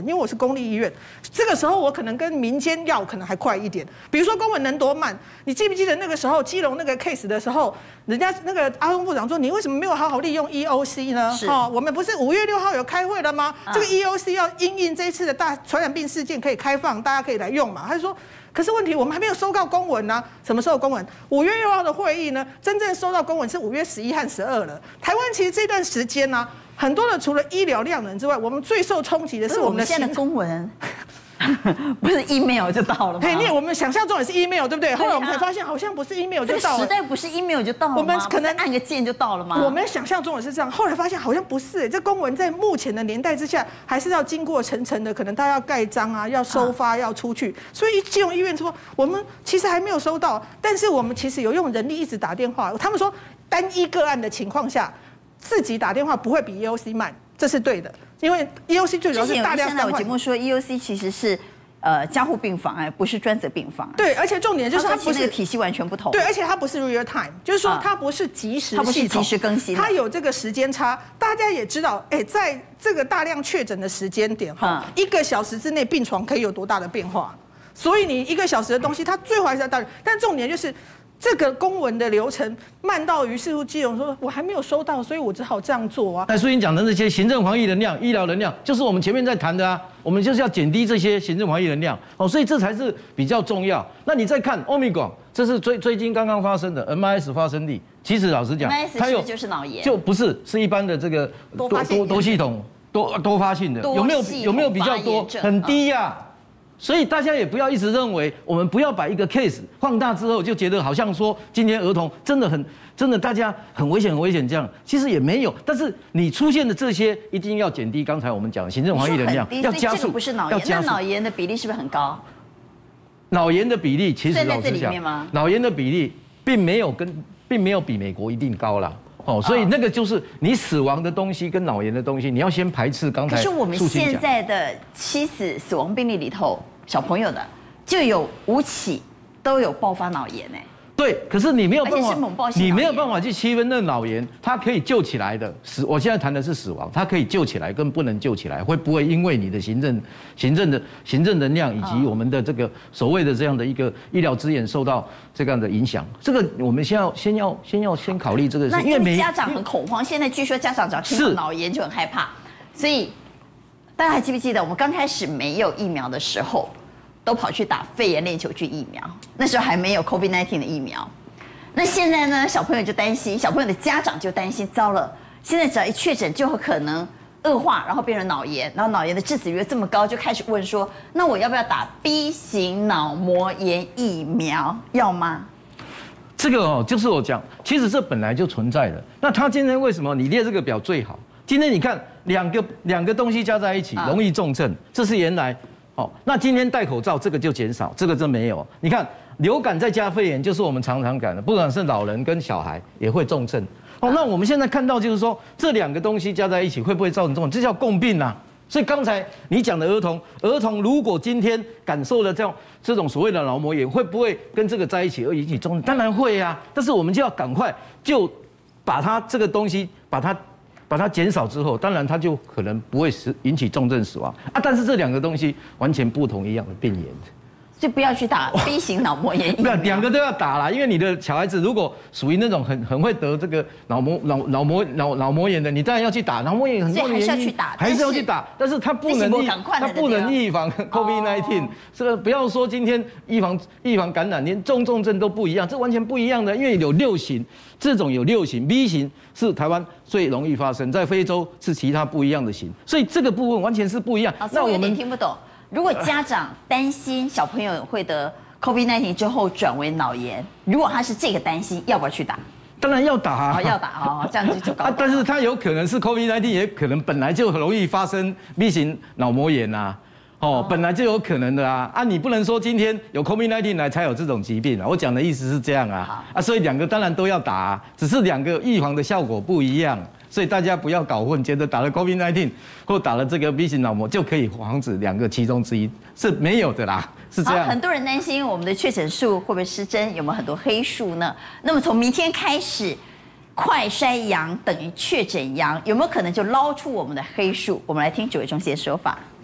因为我是公立医院，这个时候我可能跟民间要可能还快一点。比如说公文能多慢？你记不记得那个时候基隆那个 case 的时候，人家那个阿东部长说，你为什么没有好好利用 EOC 呢？我们不是5月6号有开会了吗？这个 EOC 要因应这一次的大传染病事件可以开放，大家可以来用嘛？他就说。可是问题，我们还没有收到公文呢、什么时候公文？5月6号的会议呢？真正收到公文是5月11和12了。台湾其实这段时间呢、很多的除了医疗量能之外，我们最受冲击的是我们的现在的公文。不是 email 就到了吗？ 嘿，我们想象中也是 email， 对不对？后来我们才发现，好像不是 email 就到了。 时代不是 email 就到了吗？ 我们可能按个键就到了吗？ 我们想象中也是这样，后来发现好像不是。这公文在目前的年代之下，还是要经过层层的，可能他要盖章啊，要收发，要出去。所以基隆医院说，我们其实还没有收到，但是我们其实有用人力一直打电话。他们说，单一个案的情况下，自己打电话不会比 EOC 慢，这是对的，因为 EOC 最主要是大量。 现在我节目说 EOC 其实是。加护病房不是专责病房。 对，而且重点就是它不是体系完全不同。 对，而且它不是 real time， 就是说它不是即时系统， 它不是即时更新， 它有这个时间差。大家也知道，在这个大量确诊的时间点1个小时之内病床可以有多大的变化？所以你1个小时的东西，它最后还是要到。但重点就是。这个公文的流程慢到于是乎基隆说，我还没有收到，所以我只好这样做啊。 那所以你讲的那些行政防疫能量、医疗能量，就是我们前面在谈的啊。我们就是要减低这些行政防疫能量所以这才是比较重要。那你再看 Omicron， 这是最近刚刚发生的 MIS 发生地，其实老实讲， 它有就是脑炎， 就不是一般的这个多系统多发性的，有没有比较多？很低呀。所以大家也不要一直认为，我们不要把一个 case 放大之后就觉得好像说今天儿童真的大家很危险这样，其实也没有。但是你出现的这些一定要减低刚才我们讲的行政防疫能量，要加速。 这个不是脑炎，那脑炎的比例是不是很高？ 脑炎的比例其实老实讲，脑炎的比例并没有比美国一定高啦。所以那个就是你死亡的东西跟脑炎的东西，你要先排斥。刚才可是我们现在的7死亡病例里头，小朋友的就有5起都有爆发脑炎对，可是你没有办法， 你没有办法去区分那脑炎，它可以救起来的我现在谈的是死亡，它可以救起来跟不能救起来，会不会因为你的行政能量以及我们的这个所谓的这样的一个医疗资源受到这样的影响？这个我们先考虑这个事， 因为家长很恐慌，现在据说家长只要听到脑炎就很害怕，所以大家还记不记得我们刚开始没有疫苗的时候？都跑去打肺炎链球菌疫苗，那时候还没有 COVID-19 的疫苗。那现在呢，小朋友就担心，小朋友的家长就担心，糟了，现在只要一确诊，就有可能恶化，然后变成脑炎，然后脑炎的致死率这么高，就开始问说，那我要不要打 B 型脑膜炎疫苗？要吗？ 这个就是我讲，其实这本来就存在的。那他今天为什么你列这个表最好？今天你看两个东西加在一起，容易重症，这是原来。那今天戴口罩这个就减少，这个真没有。你看流感再加肺炎，就是我们常感的，不管是老人跟小孩也会重症。那我们现在看到就是说，这2个东西加在一起会不会造成重症？这叫共病啊。所以刚才你讲的儿童如果今天感受了这种所谓的脑膜炎，会不会跟这个在一起而引起重症？当然会啊。但是我们就要赶快就把它这个东西把它减少之后，当然它就可能不会引起重症死亡啊。但是这2个东西完全不同一样的病原， 所以不要去打 B 型脑膜炎疫苗。 2个都要打啦，因为你的小孩子如果属于那种很会得这个脑膜炎的，你当然要去打。脑膜炎很多原因，还是要去打，但是它不能预防 COVID-19。这个不要说今天预防感染，连重症都不一样，这完全不一样的，因为有6型。这种有6型 ，B 型是台湾最容易发生，在非洲是其他不一样的型，所以这个部分完全是不一样。 那我有点听不懂。如果家长担心小朋友会得 COVID-19 之后转为脑炎，如果他是这个担心，要不要去打？ 当然要打啊， 要打这样子就搞。 但是他有可能是 COVID-19， 也可能本来就很容易发生 B 型脑膜炎啊。本来就有可能的啊！你不能说今天有 COVID-19 来才有这种疾病啊！我讲的意思是这样啊！所以2个当然都要打只是2个预防的效果不一样，所以大家不要搞混，觉得打了 COVID-19 或打了这个 B 型脑膜就可以防止2个其中之一，是没有的啦，是这样。 很多人担心我们的确诊数会不会失真，有没有很多黑数呢？那么从明天开始，快筛阳等于确诊阳，有没有可能就捞出我们的黑数？我们来听指挥中心的说法。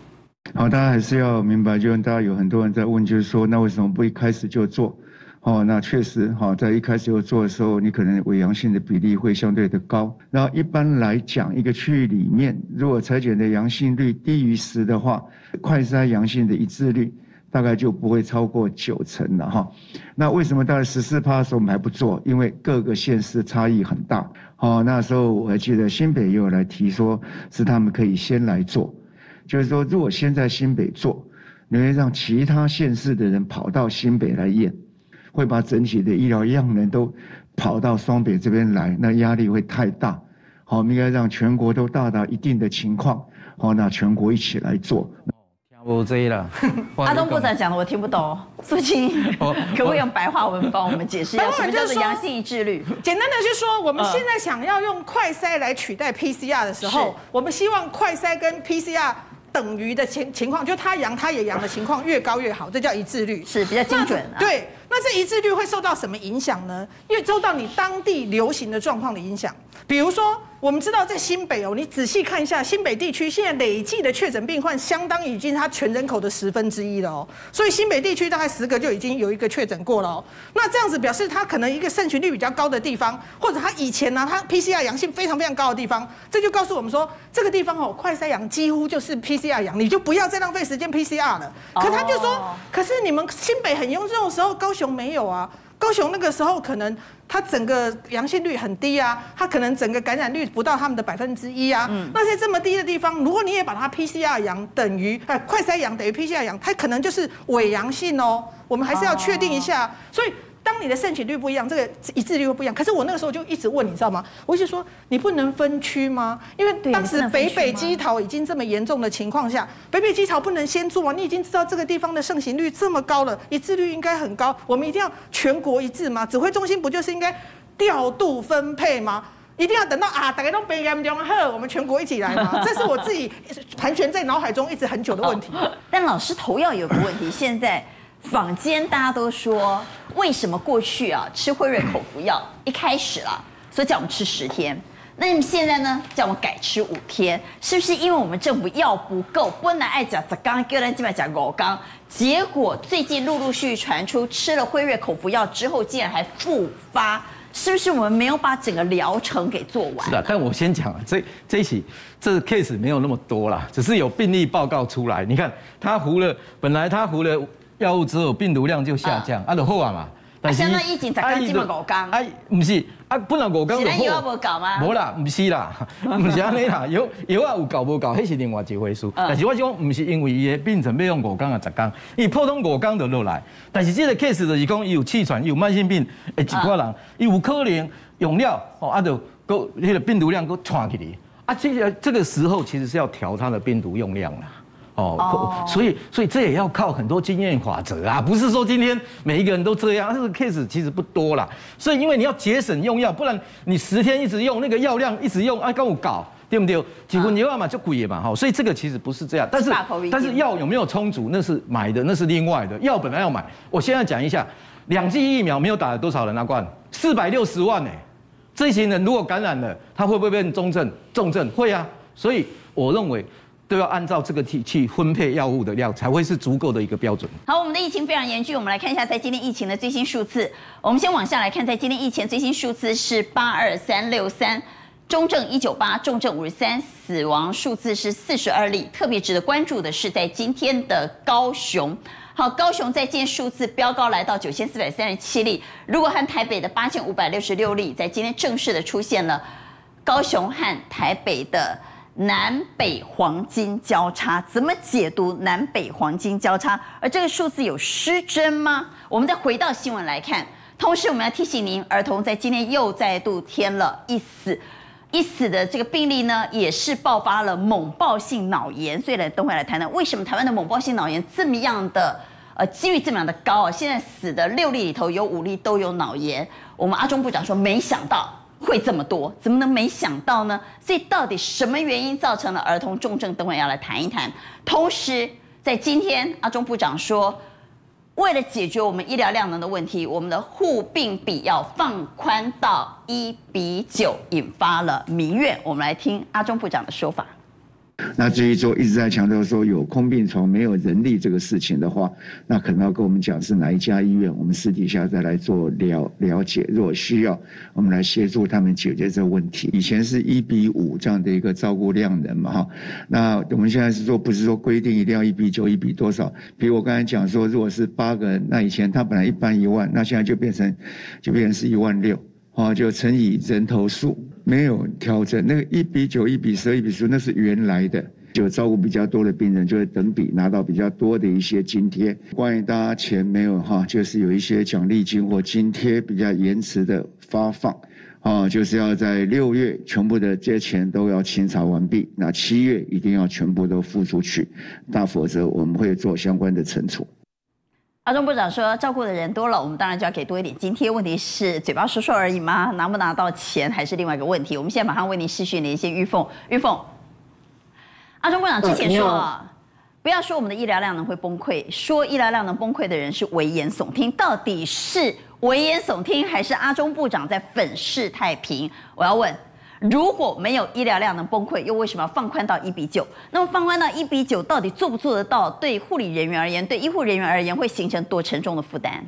好，大家还是要明白，就是大家有很多人在问，就是说，那为什么不一开始就做？那确实，在一开始就做的时候，你可能伪阳性的比例会相对的高。那一般来讲，一个区域里面，如果采检的阳性率低于10的话，快筛阳性的一致率大概就不会超过90%了哈。那为什么大概14%的时候我们还不做？因为各个县市差异很大。那时候我还记得新北也有来提说，是他们可以先来做，就是说如果先在新北做，你会让其他县市的人跑到新北来验。会把整体的医疗样能都跑到双北这边来，那压力会太大。好，我们应该让全国都达到一定的情况，那全国一起来做。 听不这啦， 阿中部长讲的我听不懂，苏青可不可以用白话文帮我们解释一下什么叫做阳性一致率？ 简单的就说，我们现在想要用快筛来取代 PCR 的时候，我们希望快筛跟 PCR。等于的情况，就他阳他也阳的情况越高越好，这叫一致率， 是比较精准。 对，那这一致率会受到什么影响呢？因为受到你当地流行的状况的影响。比如说，我们知道在新北你仔细看一下，新北地区现在累计的确诊病患相当已经它全人口的1/10了哦，所以新北地区大概10个就已经有一个确诊过了哦。那这样子表示它可能一个盛行率比较高的地方，或者它以前呢它 PCR 阳性非常非常高的地方，这就告诉我们说，这个地方快筛阳几乎就是 PCR 阳，你就不要再浪费时间 PCR 了。可他就说，可是你们新北很严重的时候，高雄没有啊。高雄那个时候可能它整个阳性率很低啊，它可能整个感染率不到他们的1%啊。那在这么低的地方，如果你也把它 PCR 阳等于快筛阳等于 PCR 阳，它可能就是伪阳性哦。我们还是要确定一下。所以当你的盛行率不一样，这个一致率会不一样。可是我那个时候就一直问，你知道吗？我就说你不能分区吗？因为当时北基桃已经这么严重的情况下，北基桃不能先做啊！你已经知道这个地方的盛行率这么高了，一致率应该很高，我们一定要全国一致吗？指挥中心不就是应该调度分配吗？一定要等到大家都被严重了，我们全国一起来吗？这是我自己盘旋在脑海中一直很久的问题。 但老师头要有个问题，现在。坊间大家都说，为什么过去吃辉瑞口服药一开始所以叫我们吃10天，那你们现在呢叫我们改吃5天，是不是因为我们政府药不够，不能爱讲10天，叫人基本讲5天，结果最近陆续传出吃了辉瑞口服药之后，竟然还复发，是不是我们没有把整个疗程给做完？ 是的，但我先讲这一起这 case 没有那么多啦，只是有病例报告出来，你看本来他服了。药物之后，病毒量就下降，就好啊嘛。 但是现在已经10天，基本5天。 不是，本来5天就好。 是药无够吗？ 无啦，不是啦，不是安尼啦，药有够无够，那是另外一回事。但是我讲，不是因为伊的病程要用5天啊10天，伊普通5天就落来。但是这个 case 就是讲，伊有气喘，有慢性病的一挂人，伊有可能用了就那个病毒量给窜起来。这个时候其实是要调它的病毒用量啦。所以这也要靠很多经验法则啊，不是说今天每一个人都这样，这个 case 其实不多啦。所以因为你要节省用药，不然你10天一直用那个药量一直用，跟我搞对不对？几分药嘛就贵嘛，所以这个其实不是这样。但是药有没有充足，那是买的，那是另外的。药本来要买，我现在讲一下，2剂疫苗没有打了多少人啊？冠460万哎，这一群人如果感染了，他会不会变重症？会啊。所以我认为。都要按照这个去分配药物的量，才会是足够的一个标准。 好，我们的疫情非常严峻，我们来看一下在今天疫情的最新数字。我们先往下来看，在今天疫情最新数字是82363，中症198，重症53，死亡数字是42例。特别值得关注的是，在今天的高雄。好，高雄在今天数字飙高来到9437例，如果和台北的8566例，在今天正式的出现了高雄和台北的。南北黄金交叉，怎么解读南北黄金交叉？而这个数字有失真吗？我们再回到新闻来看。同时，我们要提醒您，儿童在今天又再度添了一死的这个病例呢，也是爆发了猛暴性脑炎。所以等会来谈谈，为什么台湾的猛暴性脑炎这么样的几率这么样的高啊？现在死的6例里头有5例都有脑炎。我们阿中部长说，没想到。会这么多，怎么能没想到呢？所以到底什么原因造成了儿童重症？等会要来谈一谈。同时，在今天，阿中部长说，为了解决我们医疗量能的问题，我们的护病比要放宽到1:9，引发了民怨。我们来听阿中部长的说法。 那至于说一直在强调说有空病床没有人力这个事情的话，那可能要跟我们讲是哪一家医院，我们私底下再来做了解，如果需要，我们来协助他们解决这个问题。以前是1比5这样的一个照顾量人嘛哈，那我们现在是说不是说规定一定要1比9 1比多少？比如我刚才讲说，如果是8个人，那以前他本来一般1万，那现在就变成是16000。就乘以人头数，没有调整。那个1比9、1比12、1比15，那是原来的。就照顾比较多的病人，就会等比拿到比较多的一些津贴。关于大家钱没有就是有一些奖励金或津贴比较延迟的发放。就是要在6月全部的这些钱都要清偿完毕，那7月一定要全部都付出去，那否则我们会做相关的惩处。 阿中部长说，照顾的人多了，我们当然就要给多一点津贴。问题是嘴巴说说而已吗？拿不拿到钱还是另外一个问题。我们现在马上为您视讯连线玉凤。玉凤，阿中部长之前说，不要说我们的医疗量能会崩溃，说医疗量能崩溃的人是危言耸听。到底是危言耸听，还是阿中部长在粉饰太平？我要问。如果没有医疗量能崩溃，又为什么要放宽到1比9？那么放宽到1比9，到底做不做得到？对护理人员而言，对医护人员而言，会形成多沉重的负担？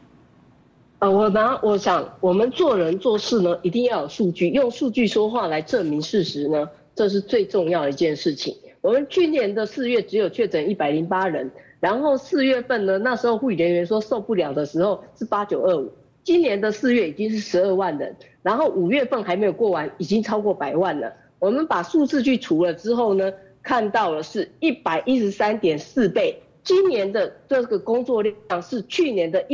我想我们做人做事呢，一定要有数据，用数据说话来证明事实呢，这是最重要的一件事情。我们去年的4月只有确诊108人，然后4月份呢，那时候护理人员说受不了的时候是8925。今年的4月已经是12万人，然后5月份还没有过完，已经超过100万了。我们把数字去除了之后呢，看到了是113.4倍。今年的这个工作量是去年的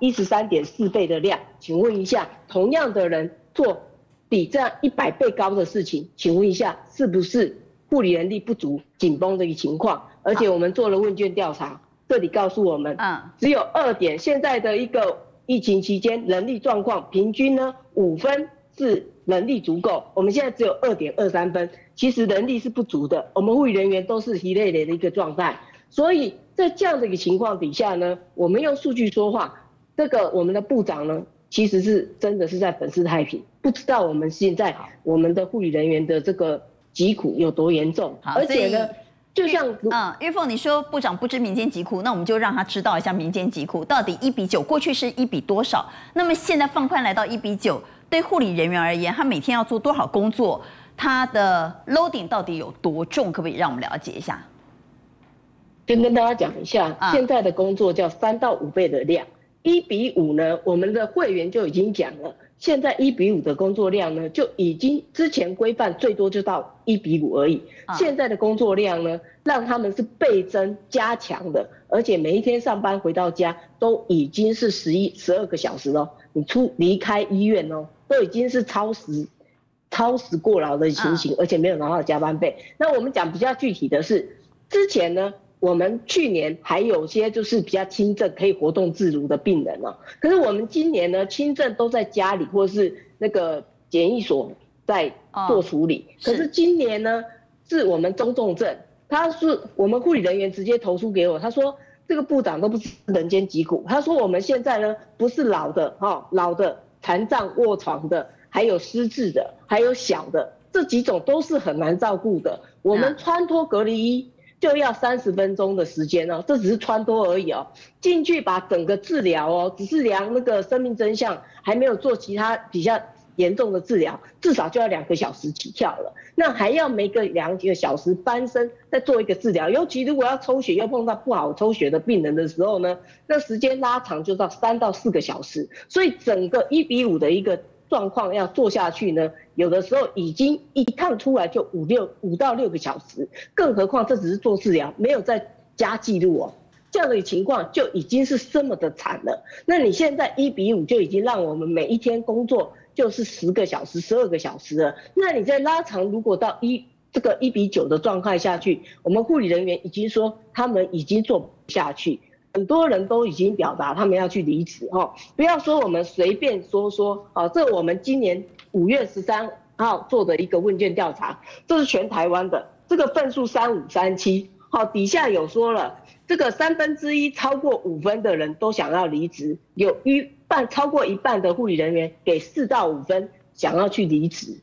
113.4倍的量。请问一下，同样的人做比这样100倍高的事情，请问一下，是不是护理人力不足、紧绷的一个情况？而且我们做了问卷调查，这里告诉我们，只有2点，现在的一个疫情期间人力状况平均呢5分是人力足够，我们现在只有2.23分，其实人力是不足的，我们护理人员都是疲累的一个状态，所以在这样的一个情况底下呢，我们用数据说话，这个我们的部长呢，其实是真的是在粉饰太平，不知道我们现在我们的护理人员的这个疾苦有多严重，而且呢。就像玉凤，你说部长不知民间疾苦，那我们就让他知道一下民间疾苦到底1比9，过去是1比多少？那么现在放宽来到1比9，对护理人员而言，他每天要做多少工作？他的 loading 到底有多重？可不可以让我们了解一下？ 先跟大家讲一下，现在的工作叫3到5倍的量。1比5呢，我们的会员就已经讲了。现在1比5的工作量呢，就已经之前规范最多就到1比5而已。现在的工作量呢，让他们是倍增加强的，而且每一天上班回到家都已经是12个小时了。你离开医院哦，都已经是超时过劳的情形，而且没有拿到加班费。那我们讲比较具体的是，之前呢。我们去年还有些就是比较轻症可以活动自如的病人哦，可是我们今年呢，轻症都在家里或是那个检疫所在做处理。可是今年呢，是我们中重症，他是我们护理人员直接投诉给我，他说这个部长都不是人间疾苦，他说我们现在呢不是老的残障卧床的，还有失智的，还有小的，这几种都是很难照顾的。我们穿脱隔离衣。就要30分钟的时间哦，这只是穿脱而已哦。进去把整个治疗哦，只是量那个生命真相，还没有做其他比较严重的治疗，至少就要2个小时起跳了。那还要每个2个小时翻身再做一个治疗，尤其如果要抽血又碰到不好抽血的病人的时候呢，那时间拉长就到3到4个小时。所以整个1比5的一个状况要做下去呢，有的时候已经一趟出来就5到6个小时，更何况这只是做治疗，没有再加记录哦。这样的情况就已经是这么的惨了。那你现在1比5就已经让我们每一天工作就是10个小时、12个小时了。那你再拉长，如果到这个1比9的状态下去，我们护理人员已经说他们已经做不下去。很多人都已经表达他们要去离职哦，不要说我们随便说哦，这我们今年5月13号做的一个问卷调查，这是全台湾的，这个份数3537，好，底下有说了，这个1/3超过5分的人都想要离职，有超过一半的护理人员给4到5分想要去离职，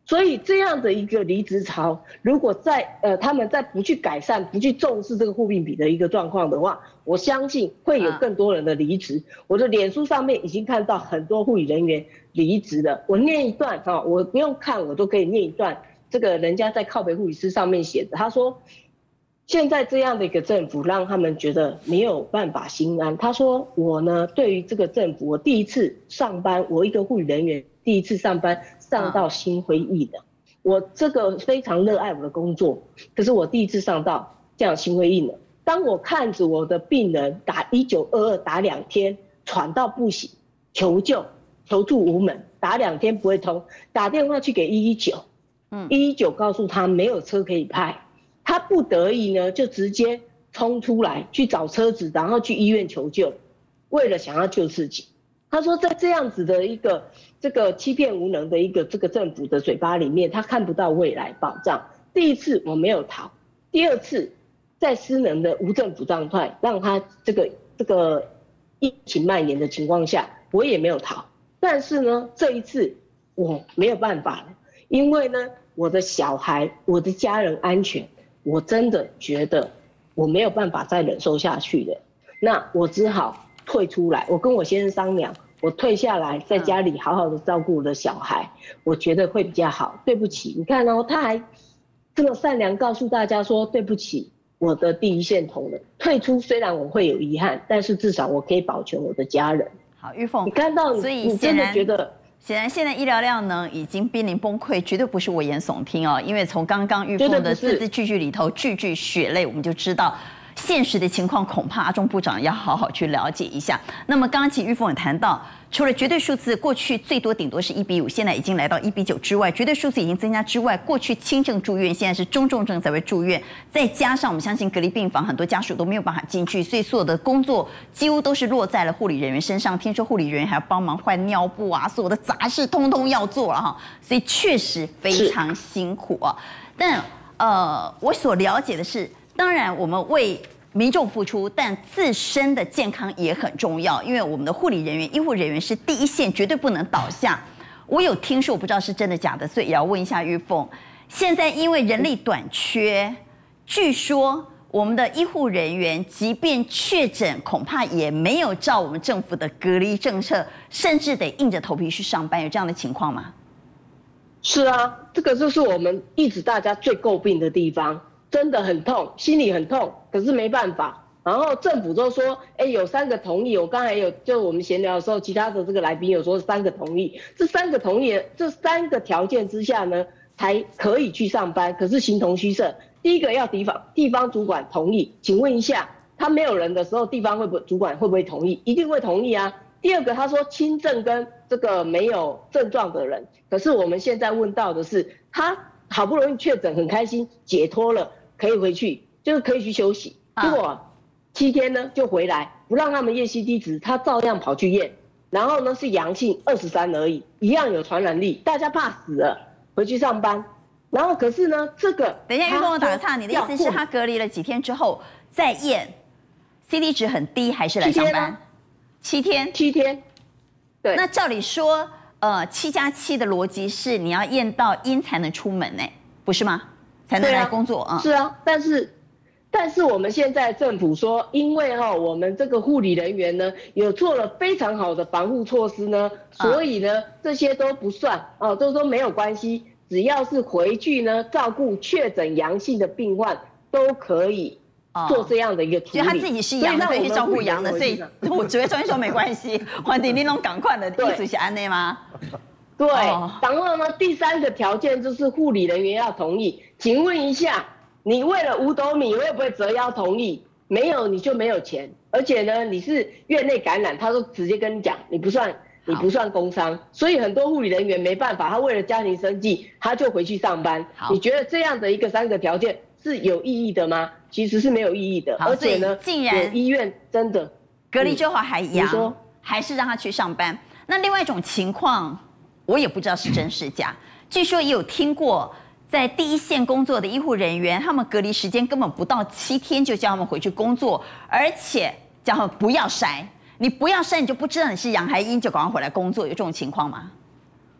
所以这样的一个离职潮，如果他们再不去改善、不去重视这个护病比的一个状况的话，我相信会有更多人的离职。我的脸书上面已经看到很多护理人员离职的，我念一段哈，我不用看我都可以念一段。这个人家在靠北护理师上面写的，他说，现在这样的一个政府让他们觉得没有办法心安。他说我呢，对于这个政府，我第一次上班，我一个护理人员第一次上班上到心灰意冷。我这个非常热爱我的工作，可是我第一次上到这样心灰意冷。当我看着我的病人打1922打2天，喘到不行，求救求助无门，打2天不会通，打电话去给119，119告诉他没有车可以派，他不得已呢就直接冲出来去找车子，然后去医院求救，为了想要救自己。他说在这样子的一个这个欺骗无能的一个这个政府的嘴巴里面，他看不到未来保障。第一次我没有逃，第二次在失能的无政府状态，让他这个疫情蔓延的情况下，我也没有逃。但是呢，这一次我没有办法了，因为呢，我的小孩、我的家人安全，我真的觉得我没有办法再忍受下去了。那我只好退出来，我跟我先生商量，我退下来，在家里好好的照顾我的小孩，我觉得会比较好。对不起，你看哦，他还这么善良，告诉大家说对不起，我的第一线同仁退出，虽然我会有遗憾，但是至少我可以保全我的家人。 好，玉凤， 你看到你真的觉得。 显然，现在医疗量能已经濒临崩溃，绝对不是危言耸听哦。因为从刚刚玉凤的字字句句里头，句句血泪，我们就知道现实的情况，恐怕阿中部长要好好去了解一下。那么刚刚其实玉凤也谈到，除了绝对数字过去最多顶多是1:5，现在已经来到1:9之外，绝对数字已经增加之外，过去轻症住院，现在是中重症才会住院，再加上我们相信隔离病房很多家属都没有办法进去，所以所有的工作几乎都是落在了护理人员身上。听说护理人员还要帮忙换尿布啊，所有的杂事通通要做了哈，所以确实非常辛苦啊。但我所了解的是，当然我们为民众付出，但自身的健康也很重要，因为我们的护理人员、医护人员是第一线，绝对不能倒下。我有听说，我不知道是真的假的，所以也要问一下玉凤。现在因为人力短缺，据说我们的医护人员即便确诊，恐怕也没有照我们政府的隔离政策，甚至得硬着头皮去上班，有这样的情况吗？ 是啊，这个就是我们一直大家最诟病的地方。真的很痛，心里很痛，可是没办法。然后政府都说，有3个同意。我刚才有就我们闲聊的时候，其他的这个来宾有说3个同意。这3个同意，这3个条件之下呢，才可以去上班。可是形同虚设。第一个要地方主管同意，请问一下，他没有人的时候，地方主管会不会同意？一定会同意啊。第二个，他说轻症跟这个没有症状的人，可是我们现在问到的是，他好不容易确诊，很开心解脱了。可以回去，就是可以去休息。结果7天呢就回来，不让他们验 CT 值，他照样跑去验，然后呢是阳性23而已，一样有传染力，大家怕死了，回去上班。然后可是呢，这个等一下，玉凤，我打个岔，你的意思是他隔离了几天之后再验 CT 值很低，还是来上班？7天 ，7天。对。 那照理说，7+7的逻辑是你要验到阴才能出门呢，不是吗？才能来工作啊！ 是啊，但是我们现在政府说，因为我们这个护理人员呢有做了非常好的防护措施呢，所以呢这些都不算都说没有关系，只要是回去呢照顾确诊阳性的病患都可以做这样的一个处理。 所以他自己是阳的，可以去照顾阳的，所以我指挥中心说没关系，黄迪你弄赶快的意思是安内吗？ 对，然后呢，第3个条件就是护理人员要同意。请问一下，你为了5斗米会不会折腰同意？没有你就没有钱，而且呢，你是院内感染，他都直接跟你讲，你不算工伤，所以很多护理人员没办法，他为了家庭生计，他就回去上班。你觉得这样的一个3个条件是有意义的吗？其实是没有意义的，而且呢， 竟然有医院真的隔离之后还阳，还是让他去上班。那另外一种情况，我也不知道是真是假。据说也有听过，在第一线工作的医护人员，他们隔离时间根本不到7天，就叫他们回去工作，而且叫他们不要筛，你不要筛，你就不知道你是阳还阴，就赶快回来工作，有这种情况吗？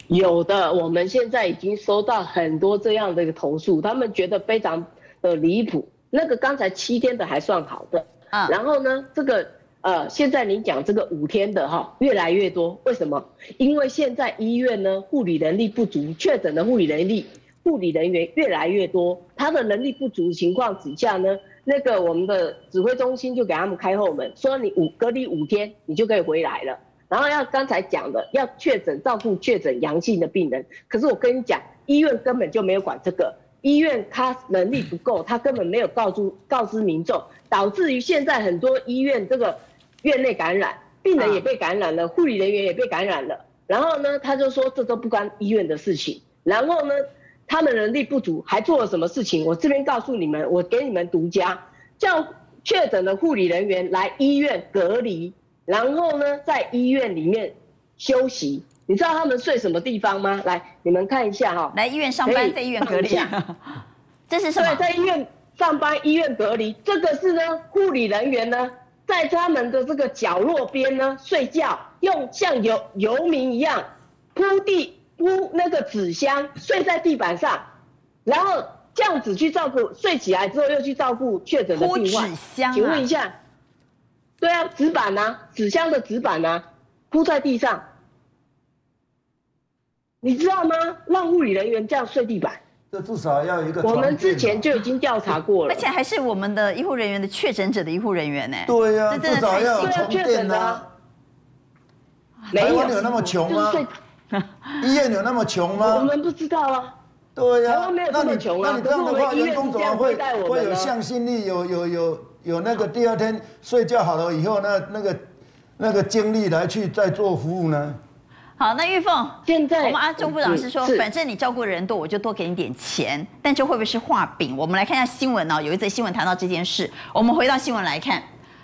有的，我们现在已经收到很多这样的一个投诉，他们觉得非常的离谱。那个刚才7天的还算好的，然后呢，这个现在您讲这个5天的越来越多，为什么？因为现在医院呢护理能力不足，确诊的护理人员越来越多，他的能力不足的情况之下呢，那个我们的指挥中心就给他们开后门，说你隔离5天，你就可以回来了。然后要刚才讲的，要照顾确诊阳性的病人。可是我跟你讲，医院根本就没有管这个，医院他能力不够，他根本没有告知民众，导致于现在很多医院这个院内感染，病人也被感染了，护理人员也被感染了。然后呢，他就说这都不关医院的事情。然后呢，他们能力不足，还做了什么事情？我这边告诉你们，我给你们独家，叫确诊的护理人员来医院隔离。然后呢，在医院里面休息，你知道他们睡什么地方吗？来，你们看一下来医院上班，在医院隔离，这是什么？对，在医院上班，医院隔离。这个是呢，护理人员呢，在他们的这个角落边呢睡觉，用像游民一样铺那个纸箱，睡在地板上，然后这样子去照顾，睡起来之后又去照顾确诊的病患。铺纸箱，请问一下。对啊，纸板啊，纸箱的纸板啊，铺在地上，你知道吗？让护理人员这样睡地板， 这至少要有一个。 我们之前就已经调查过了， 而且还是我们的医护人员的确诊者的医护人员呢。 对呀，至少要有床垫啊。台湾有那么穷吗？医院有那么穷吗？ 我们不知道啊。 对呀， 台湾没有这么穷啊。 那你这样的话，员工怎么会有向心力？有那个第2天睡觉好了以后，那个精力来去再做服务呢？ 好，那玉凤， 现在我们钟部长是说，反正你照顾的人多，我就多给你点钱，但这会不会是画饼？我们来看一下新闻有一则新闻谈到这件事。我们回到新闻来看，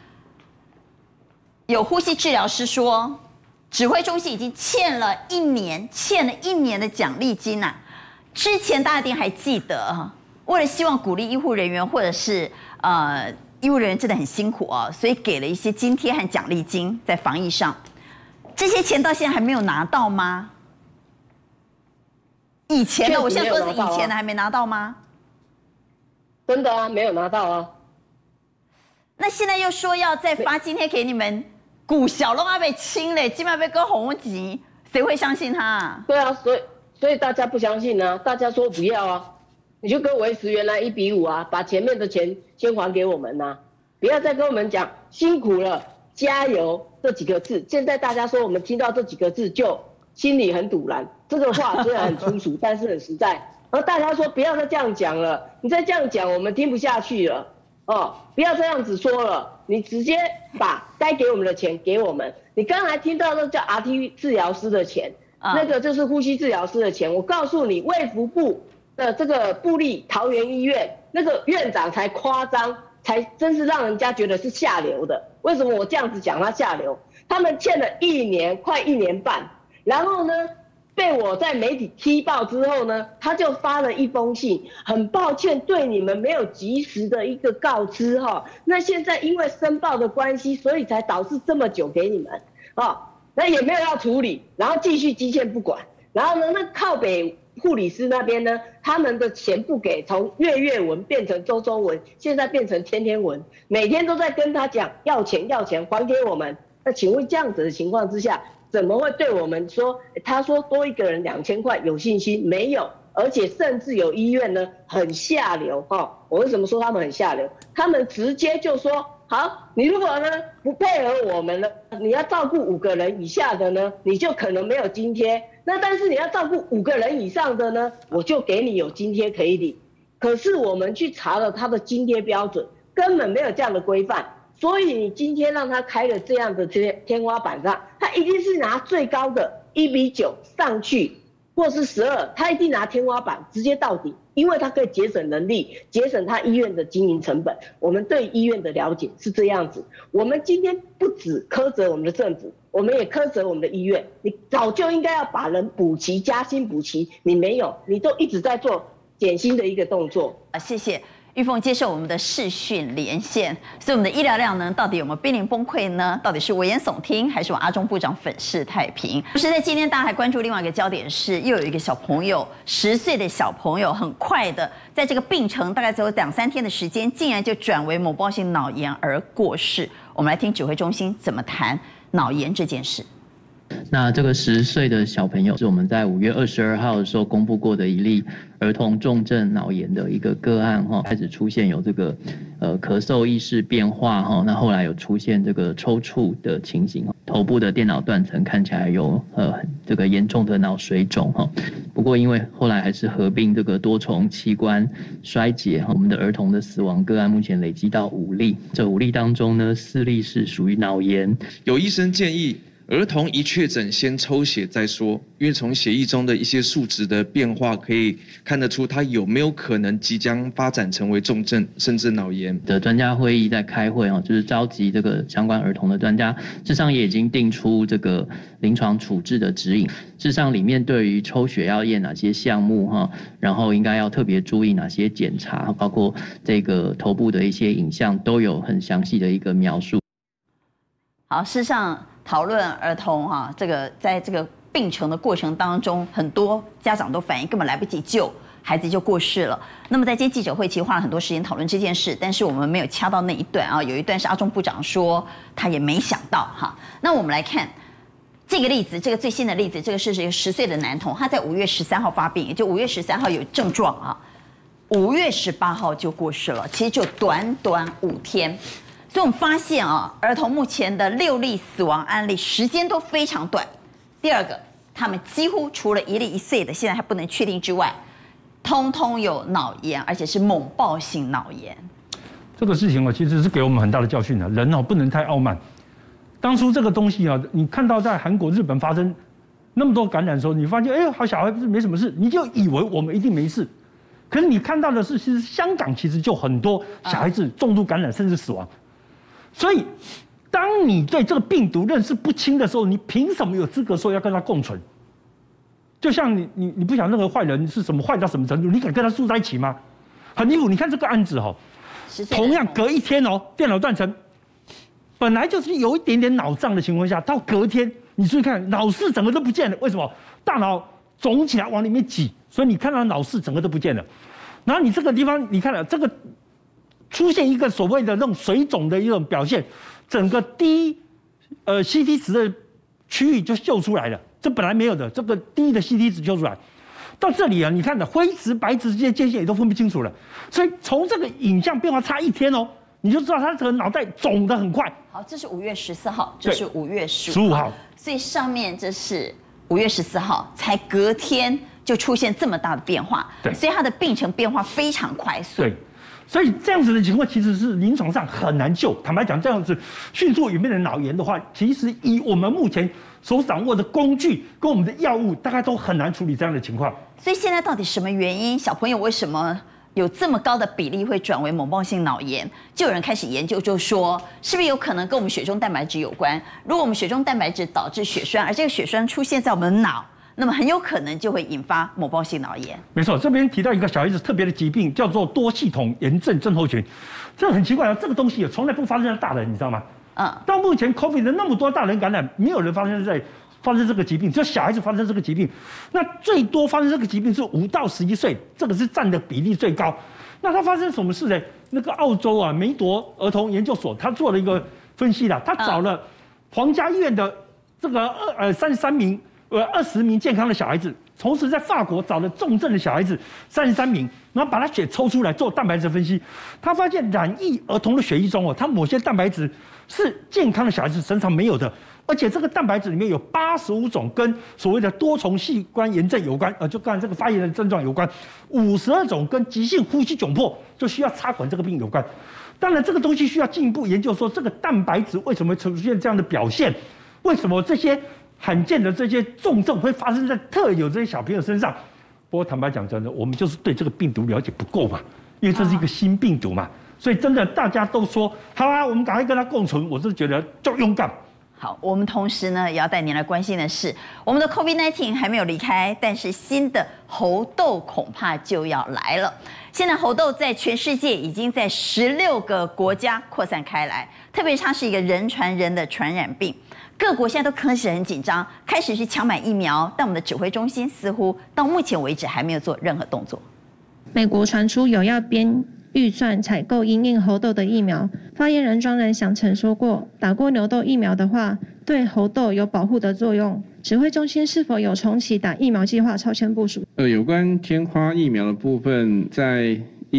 有呼吸治疗师说，指挥中心已经欠了一年的奖励金啊。之前大家一定还记得，为了希望鼓励医护人员或者是医务人员真的很辛苦所以给了一些津贴和奖励金在防疫上。这些钱到现在还没有拿到吗？以前的，我现在说的是以前的，还没拿到吗？ 真的啊，没有拿到啊。 那现在又说要再发津贴给你们，股小龙要被清嘞，基本上被割红级，谁会相信他？ 对啊，所以大家不相信啊，大家说不要啊。你就跟维持原来1比5啊，把前面的钱先还给我们啊，不要再跟我们讲辛苦了、加油这几个字。现在大家说我们听到这几个字就心里很堵然，这个话虽然很粗俗，但是很实在。而大家说不要再这样讲了，你再这样讲我们听不下去了不要这样子说了，你直接把该给我们的钱给我们。你刚才听到那叫 RT 治疗师的钱，那个就是呼吸治疗师的钱。我告诉你，卫福部的这个部立桃园医院那个院长才夸张，才真是让人家觉得是下流的。为什么我这样子讲他下流？他们欠了快1年半，然后呢被我在媒体踢爆之后呢，他就发了一封信，很抱歉对你们没有及时的一个告知那现在因为申报的关系，所以才导致这么久给你们那也没有要处理，然后继续积欠不管。然后呢，那靠北护理师那边呢，他们的钱不给，从月文变成周文，现在变成天文，每天都在跟他讲要钱还给我们。那请问这样子的情况之下，怎么会对我们说？他说多一个人2000块有信心？没有，而且甚至有医院呢很下流我为什么说他们很下流？他们直接就说好，你如果呢不配合我们呢，你要照顾5个人以下的呢，你就可能没有津贴。那但是你要照顾5个人以上的呢，我就给你有津贴可以领。可是我们去查了他的津贴标准，根本没有这样的规范。所以你今天让他开了这样的天花板上，他一定是拿最高的1比9上去，或是12，他一定拿天花板直接到底，因为他可以节省人力，节省他医院的经营成本。我们对医院的了解是这样子，我们今天不只苛责我们的政府，我们也苛责我们的医院。你早就应该要把人补齐，加薪补齐，你没有，你都一直在做减薪的一个动作。 谢谢玉凤接受我们的视讯连线，所以我们的医疗量能到底有没有濒临崩溃呢？到底是危言耸听，还是我阿中部长粉饰太平？不是在今天，大家还关注另外一个焦点是，又有一个小朋友，10岁的小朋友，很快的在这个病程大概只有2、3天的时间，竟然就转为猛暴性脑炎而过世。我们来听指挥中心怎么谈脑炎这件事。 那这个10岁的小朋友是我们在5月22号的时候公布过的一例儿童重症脑炎的一个个案哈，开始出现有这个咳嗽意识变化哈，那后来有出现这个抽搐的情形，头部的电脑断层看起来有这个严重的脑水肿哈，不过因为后来还是合并这个多重器官衰竭哈，我们的儿童的死亡个案目前累积到5例，这5例当中呢4例是属于脑炎， 有医生建议。儿童一确诊先抽血再说，因为从血液中的一些数值的变化可以看得出他有没有可能即将发展成为重症甚至脑炎。 的专家会议在开会就是召集这个相关儿童的专家，事实上也已经定出这个临床处置的指引。事实上里面对于抽血要验哪些项目然后应该要特别注意哪些检查，包括这个头部的一些影像都有很详细的一个描述。 好，事实上讨论儿童这个在这个病程的过程当中，很多家长都反映根本来不及救，孩子就过世了。那么在今天记者会，其实花了很多时间讨论这件事，但是我们没有掐到那一段有一段是阿中部长说他也没想到那我们来看这个例子，这个最新的例子，这个是一个10岁的男童，他在5月13号发病，也就5月13号有症状5月18号就过世了，其实就短短5天。所以我们发现儿童目前的6例死亡案例时间都非常短。第二个，他们几乎除了1例1岁的现在还不能确定之外，通通有脑炎，而且是猛暴性脑炎。 这个事情其实是给我们很大的教训的，人不能太傲慢。当初这个东西你看到在韩国、日本发生那么多感染的时候，你发现好小孩没什么事，你就以为我们一定没事。可是你看到的是，其实香港其实就很多小孩子重度感染甚至死亡。所以，当你对这个病毒认识不清的时候，你凭什么有资格说要跟他共存？就像你不想那个坏人是什么坏到什么程度，你敢跟他住在一起吗？很离谱！你看这个案子同样隔1天电脑断层，本来就是有一点点脑胀的情况下，到隔天你注意看，脑室整个都不见了。为什么？大脑肿起来往里面挤，所以你看到脑室整个都不见了。然后你这个地方，你看了这个。出现一个所谓的那种水肿的一种表现，整个低CT 值的区域就秀出来了，这本来没有的，这个低的 CT 值秀出来，到这里你看灰质、白质这些界限也都分不清楚了，所以从这个影像变化差1天你就知道他这个脑袋肿得很快。 好，这是5月14号，这是5月15号，所以上面这是5月14号，才隔天就出现这么大的变化，所以它的病程变化非常快速。 对。所以这样子的情况其实是临床上很难救。坦白讲，这样子迅速演变成脑炎的话，其实以我们目前所掌握的工具跟我们的药物，大概都很难处理这样的情况。 所以现在到底什么原因，小朋友为什么有这么高的比例会转为猛暴性脑炎？就有人开始研究，就说是不是有可能跟我们血中蛋白质有关？如果我们血中蛋白质导致血栓，而这个血栓出现在我们的脑，那么很有可能就会引发猛暴性脑炎。 没错，这边提到一个小孩子特别的疾病，叫做多系统炎症症候群。这很奇怪这个东西从来不发生在大人，你知道吗？到目前 COVID 的那么多大人感染，没有人发生这个疾病，只有小孩子发生这个疾病。那最多发生这个疾病是5到11岁，这个是占的比例最高。那它发生什么事呢？那个澳洲梅铎儿童研究所，他做了一个分析他找了皇家医院的这个20名健康的小孩子，同时在法国找了重症的小孩子33名，然后把他血抽出来做蛋白质分析，他发现染疫儿童的血液中他某些蛋白质是健康的小孩子身上没有的，而且这个蛋白质里面有85种跟所谓的多重器官炎症有关，就跟这个发炎的症状有关，52种跟急性呼吸窘迫就需要插管这个病有关。当然，这个东西需要进一步研究，说这个蛋白质为什么会出现这样的表现，为什么这些罕见的这些重症会发生在特有这些小朋友身上。不过坦白讲，真的，我们就是对这个病毒了解不够嘛，因为这是一个新病毒嘛，所以真的大家都说好我们赶快跟它共存，我是觉得就勇敢。 好，我们同时呢也要带您来关心的是，我们的 COVID-19 还没有离开，但是新的猴痘恐怕就要来了。现在猴痘在全世界已经在16个国家扩散开来，特别它是一个人传人的传染病，各国现在都开始很紧张，开始去抢买疫苗，但我们的指挥中心似乎到目前为止还没有做任何动作。 美国传出有要编预算采购因应猴痘的疫苗，发言人庄仁祥曾说过，打过牛痘疫苗的话，对猴痘有保护的作用。指挥中心是否有重启打疫苗计划超前部署？ 有关天花疫苗的部分，在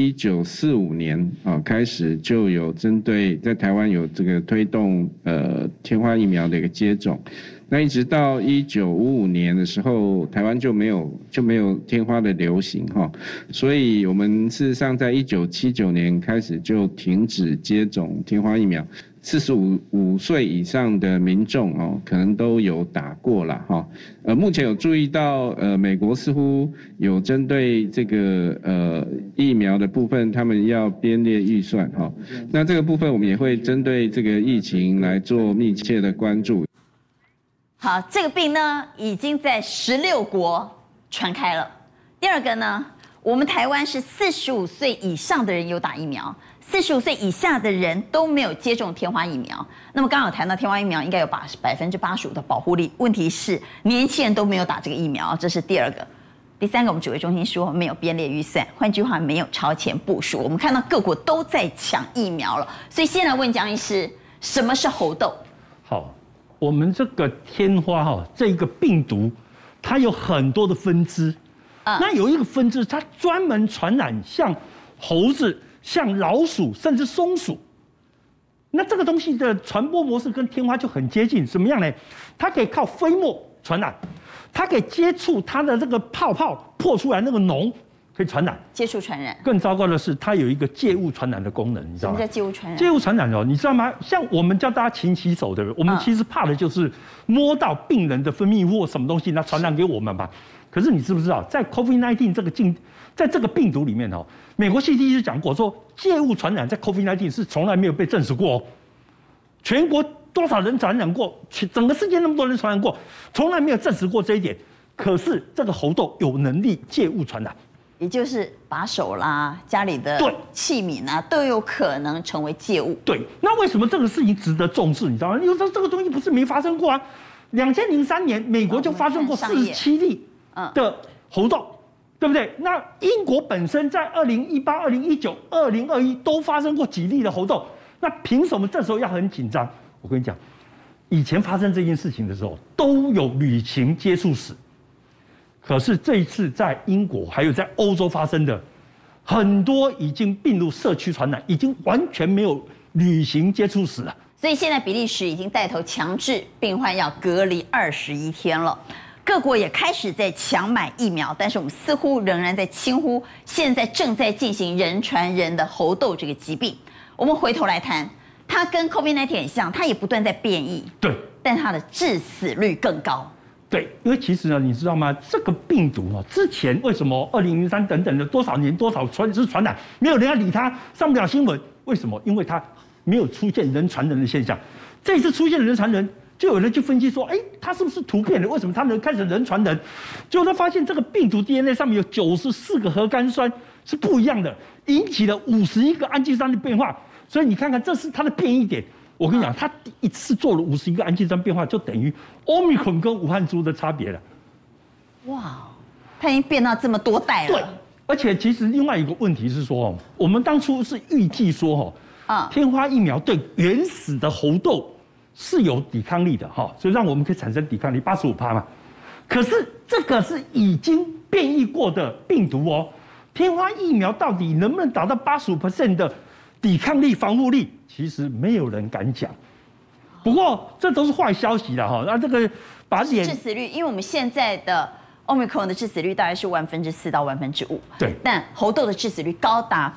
1945年开始就有针对在台湾有这个推动天花疫苗的一个接种。那一直到1955年的时候，台湾就没有天花的流行哈，所以我们事实上在1979年开始就停止接种天花疫苗。45岁以上的民众可能都有打过了哈。目前有注意到美国似乎有针对这个疫苗的部分，他们要编列预算哈。那这个部分我们也会针对这个疫情来做密切的关注。 好，这个病呢已经在16国传开了。第二个呢，我们台湾是45岁以上的人有打疫苗，45岁以下的人都没有接种天花疫苗。那么刚刚有谈到天花疫苗应该有85%的保护力，问题是年轻人都没有打这个疫苗，这是第二个。第三个，我们指挥中心说没有编列预算，换句话没有超前部署。我们看到各国都在抢疫苗了，所以先来问江医师，什么是猴痘？ 好，我们这个天花这个病毒，它有很多的分支。那有一个分支，它专门传染像猴子、像老鼠，甚至松鼠。那这个东西的传播模式跟天花就很接近，什么样呢？它可以靠飞沫传染，它可以接触它的这个泡泡破出来那个脓，可以传染。 接触传染。更糟糕的是，它有一个借物传染的功能，你知道吗？ 什么叫借物传染？ 借物传染你知道吗？像我们叫大家勤洗手的，我们其实怕的就是摸到病人的分泌物或什么东西，那传染给我们嘛。可是你知不知道，在 COVID-19 在这个病毒里面美国 CDC 讲过说，借物传染在 COVID-19 是从来没有被证实过全国多少人传染过，整个世界那么多人传染过，从来没有证实过这一点。可是这个猴痘有能力借物传染， 也就是把手啦、家里的器皿啊，都有可能成为借物。 对，那为什么这个事情值得重视？你知道吗？因为这个东西不是没发生过啊。2003年美国就发生过47例的猴痘，对不对？那英国本身在2018、2019、2021都发生过几例的猴痘，那凭什么这时候要很紧张？我跟你讲，以前发生这件事情的时候都有旅行接触史，可是这一次在英国还有在欧洲发生的，很多已经并入社区传染，已经完全没有旅行接触史了。 所以现在比利时已经带头强制病患要隔离21天了。各国也开始在抢买疫苗，但是我们似乎仍然在轻忽现在正在进行人传人的猴痘这个疾病。我们回头来谈，它跟 COVID-19 很像，它也不断在变异， 对， 但它的致死率更高。 对，因为其实呢，你知道吗？这个病毒之前为什么2003等等的多少年多少传染，没有人要理它，上不了新闻？为什么？因为它没有出现人传人的现象。这一次出现人传人，就有人去分析说，它是不是突变了？为什么它能开始人传人？结果他发现这个病毒 DNA 上面有94个核苷酸是不一样的，引起了51个氨基酸的变化。所以你看看，这是它的变异点。我跟你讲，它第一次做了51个氨基酸变化，就等于 Omicron 跟武汉株的差别了。 哇，它已经变到这么多代了。 对，而且其实另外一个问题是说，我们当初是预计说，天花疫苗对原始的猴痘是有抵抗力的所以让我们可以产生抵抗力85%嘛。可是这个是已经变异过的病毒天花疫苗到底能不能达到85% 的抵抗力、防护力？其实没有人敢讲。不过这都是坏消息了那这个把致死率，因为我们现在的 Omicron 的致死率大概是4%到5%， 对， 但猴痘的致死率高达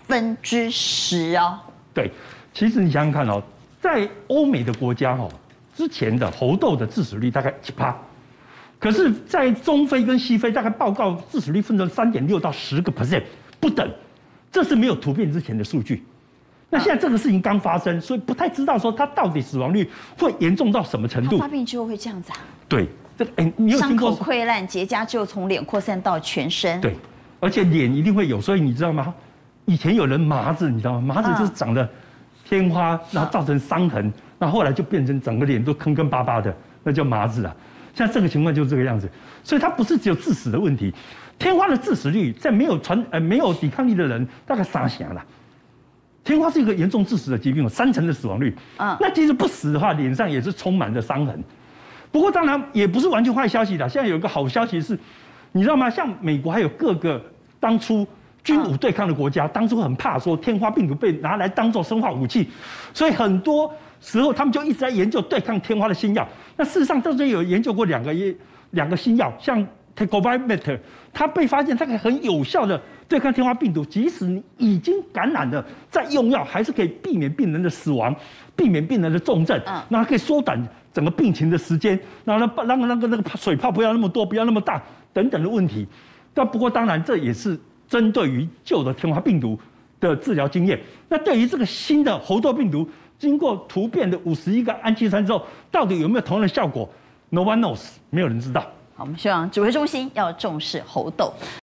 10%哦。 对，其实你想想看在欧美的国家之前的猴痘的致死率大概1%，可是，在中非跟西非大概报告致死率分成3.6到10%不等，这是没有突变之前的数据。 那现在这个事情刚发生，所以不太知道说它到底死亡率会严重到什么程度。 发病之后会这样子啊？ 对，这个你有听过伤口溃烂结痂之后从脸扩散到全身？ 对，而且脸一定会有，所以你知道吗？以前有人麻子，你知道吗？麻子就是长得天花，然后造成伤痕，然后后来就变成整个脸都坑坑巴巴的，那叫麻子啊。像这个情况就是这个样子，所以它不是只有致死的问题。天花的致死率在没有抵抗力的人大概3成啦。天花是一个严重致死的疾病，有3成的死亡率。那即使不死的话，脸上也是充满着伤痕。不过当然也不是完全坏消息啦。现在有一个好消息是，你知道吗？像美国还有各个当初军武对抗的国家，当初很怕说天花病毒被拿来当作生化武器，所以很多时候他们就一直在研究对抗天花的新药。那事实上，这边有研究过两个新药，像 Tecovirimat， 它被发现它可以很有效的对抗天花病毒，即使你已经感染了，再用药还是可以避免病人的死亡，避免病人的重症，那可以缩短整个病情的时间，然后让那个水泡不要那么多，不要那么大等等的问题。但不过当然这也是针对于旧的天花病毒的治疗经验。那对于这个新的猴痘病毒，经过突变的51个氨基酸之后，到底有没有同样的效果 ？No one knows， 没有人知道。 好，我们希望指挥中心要重视猴痘。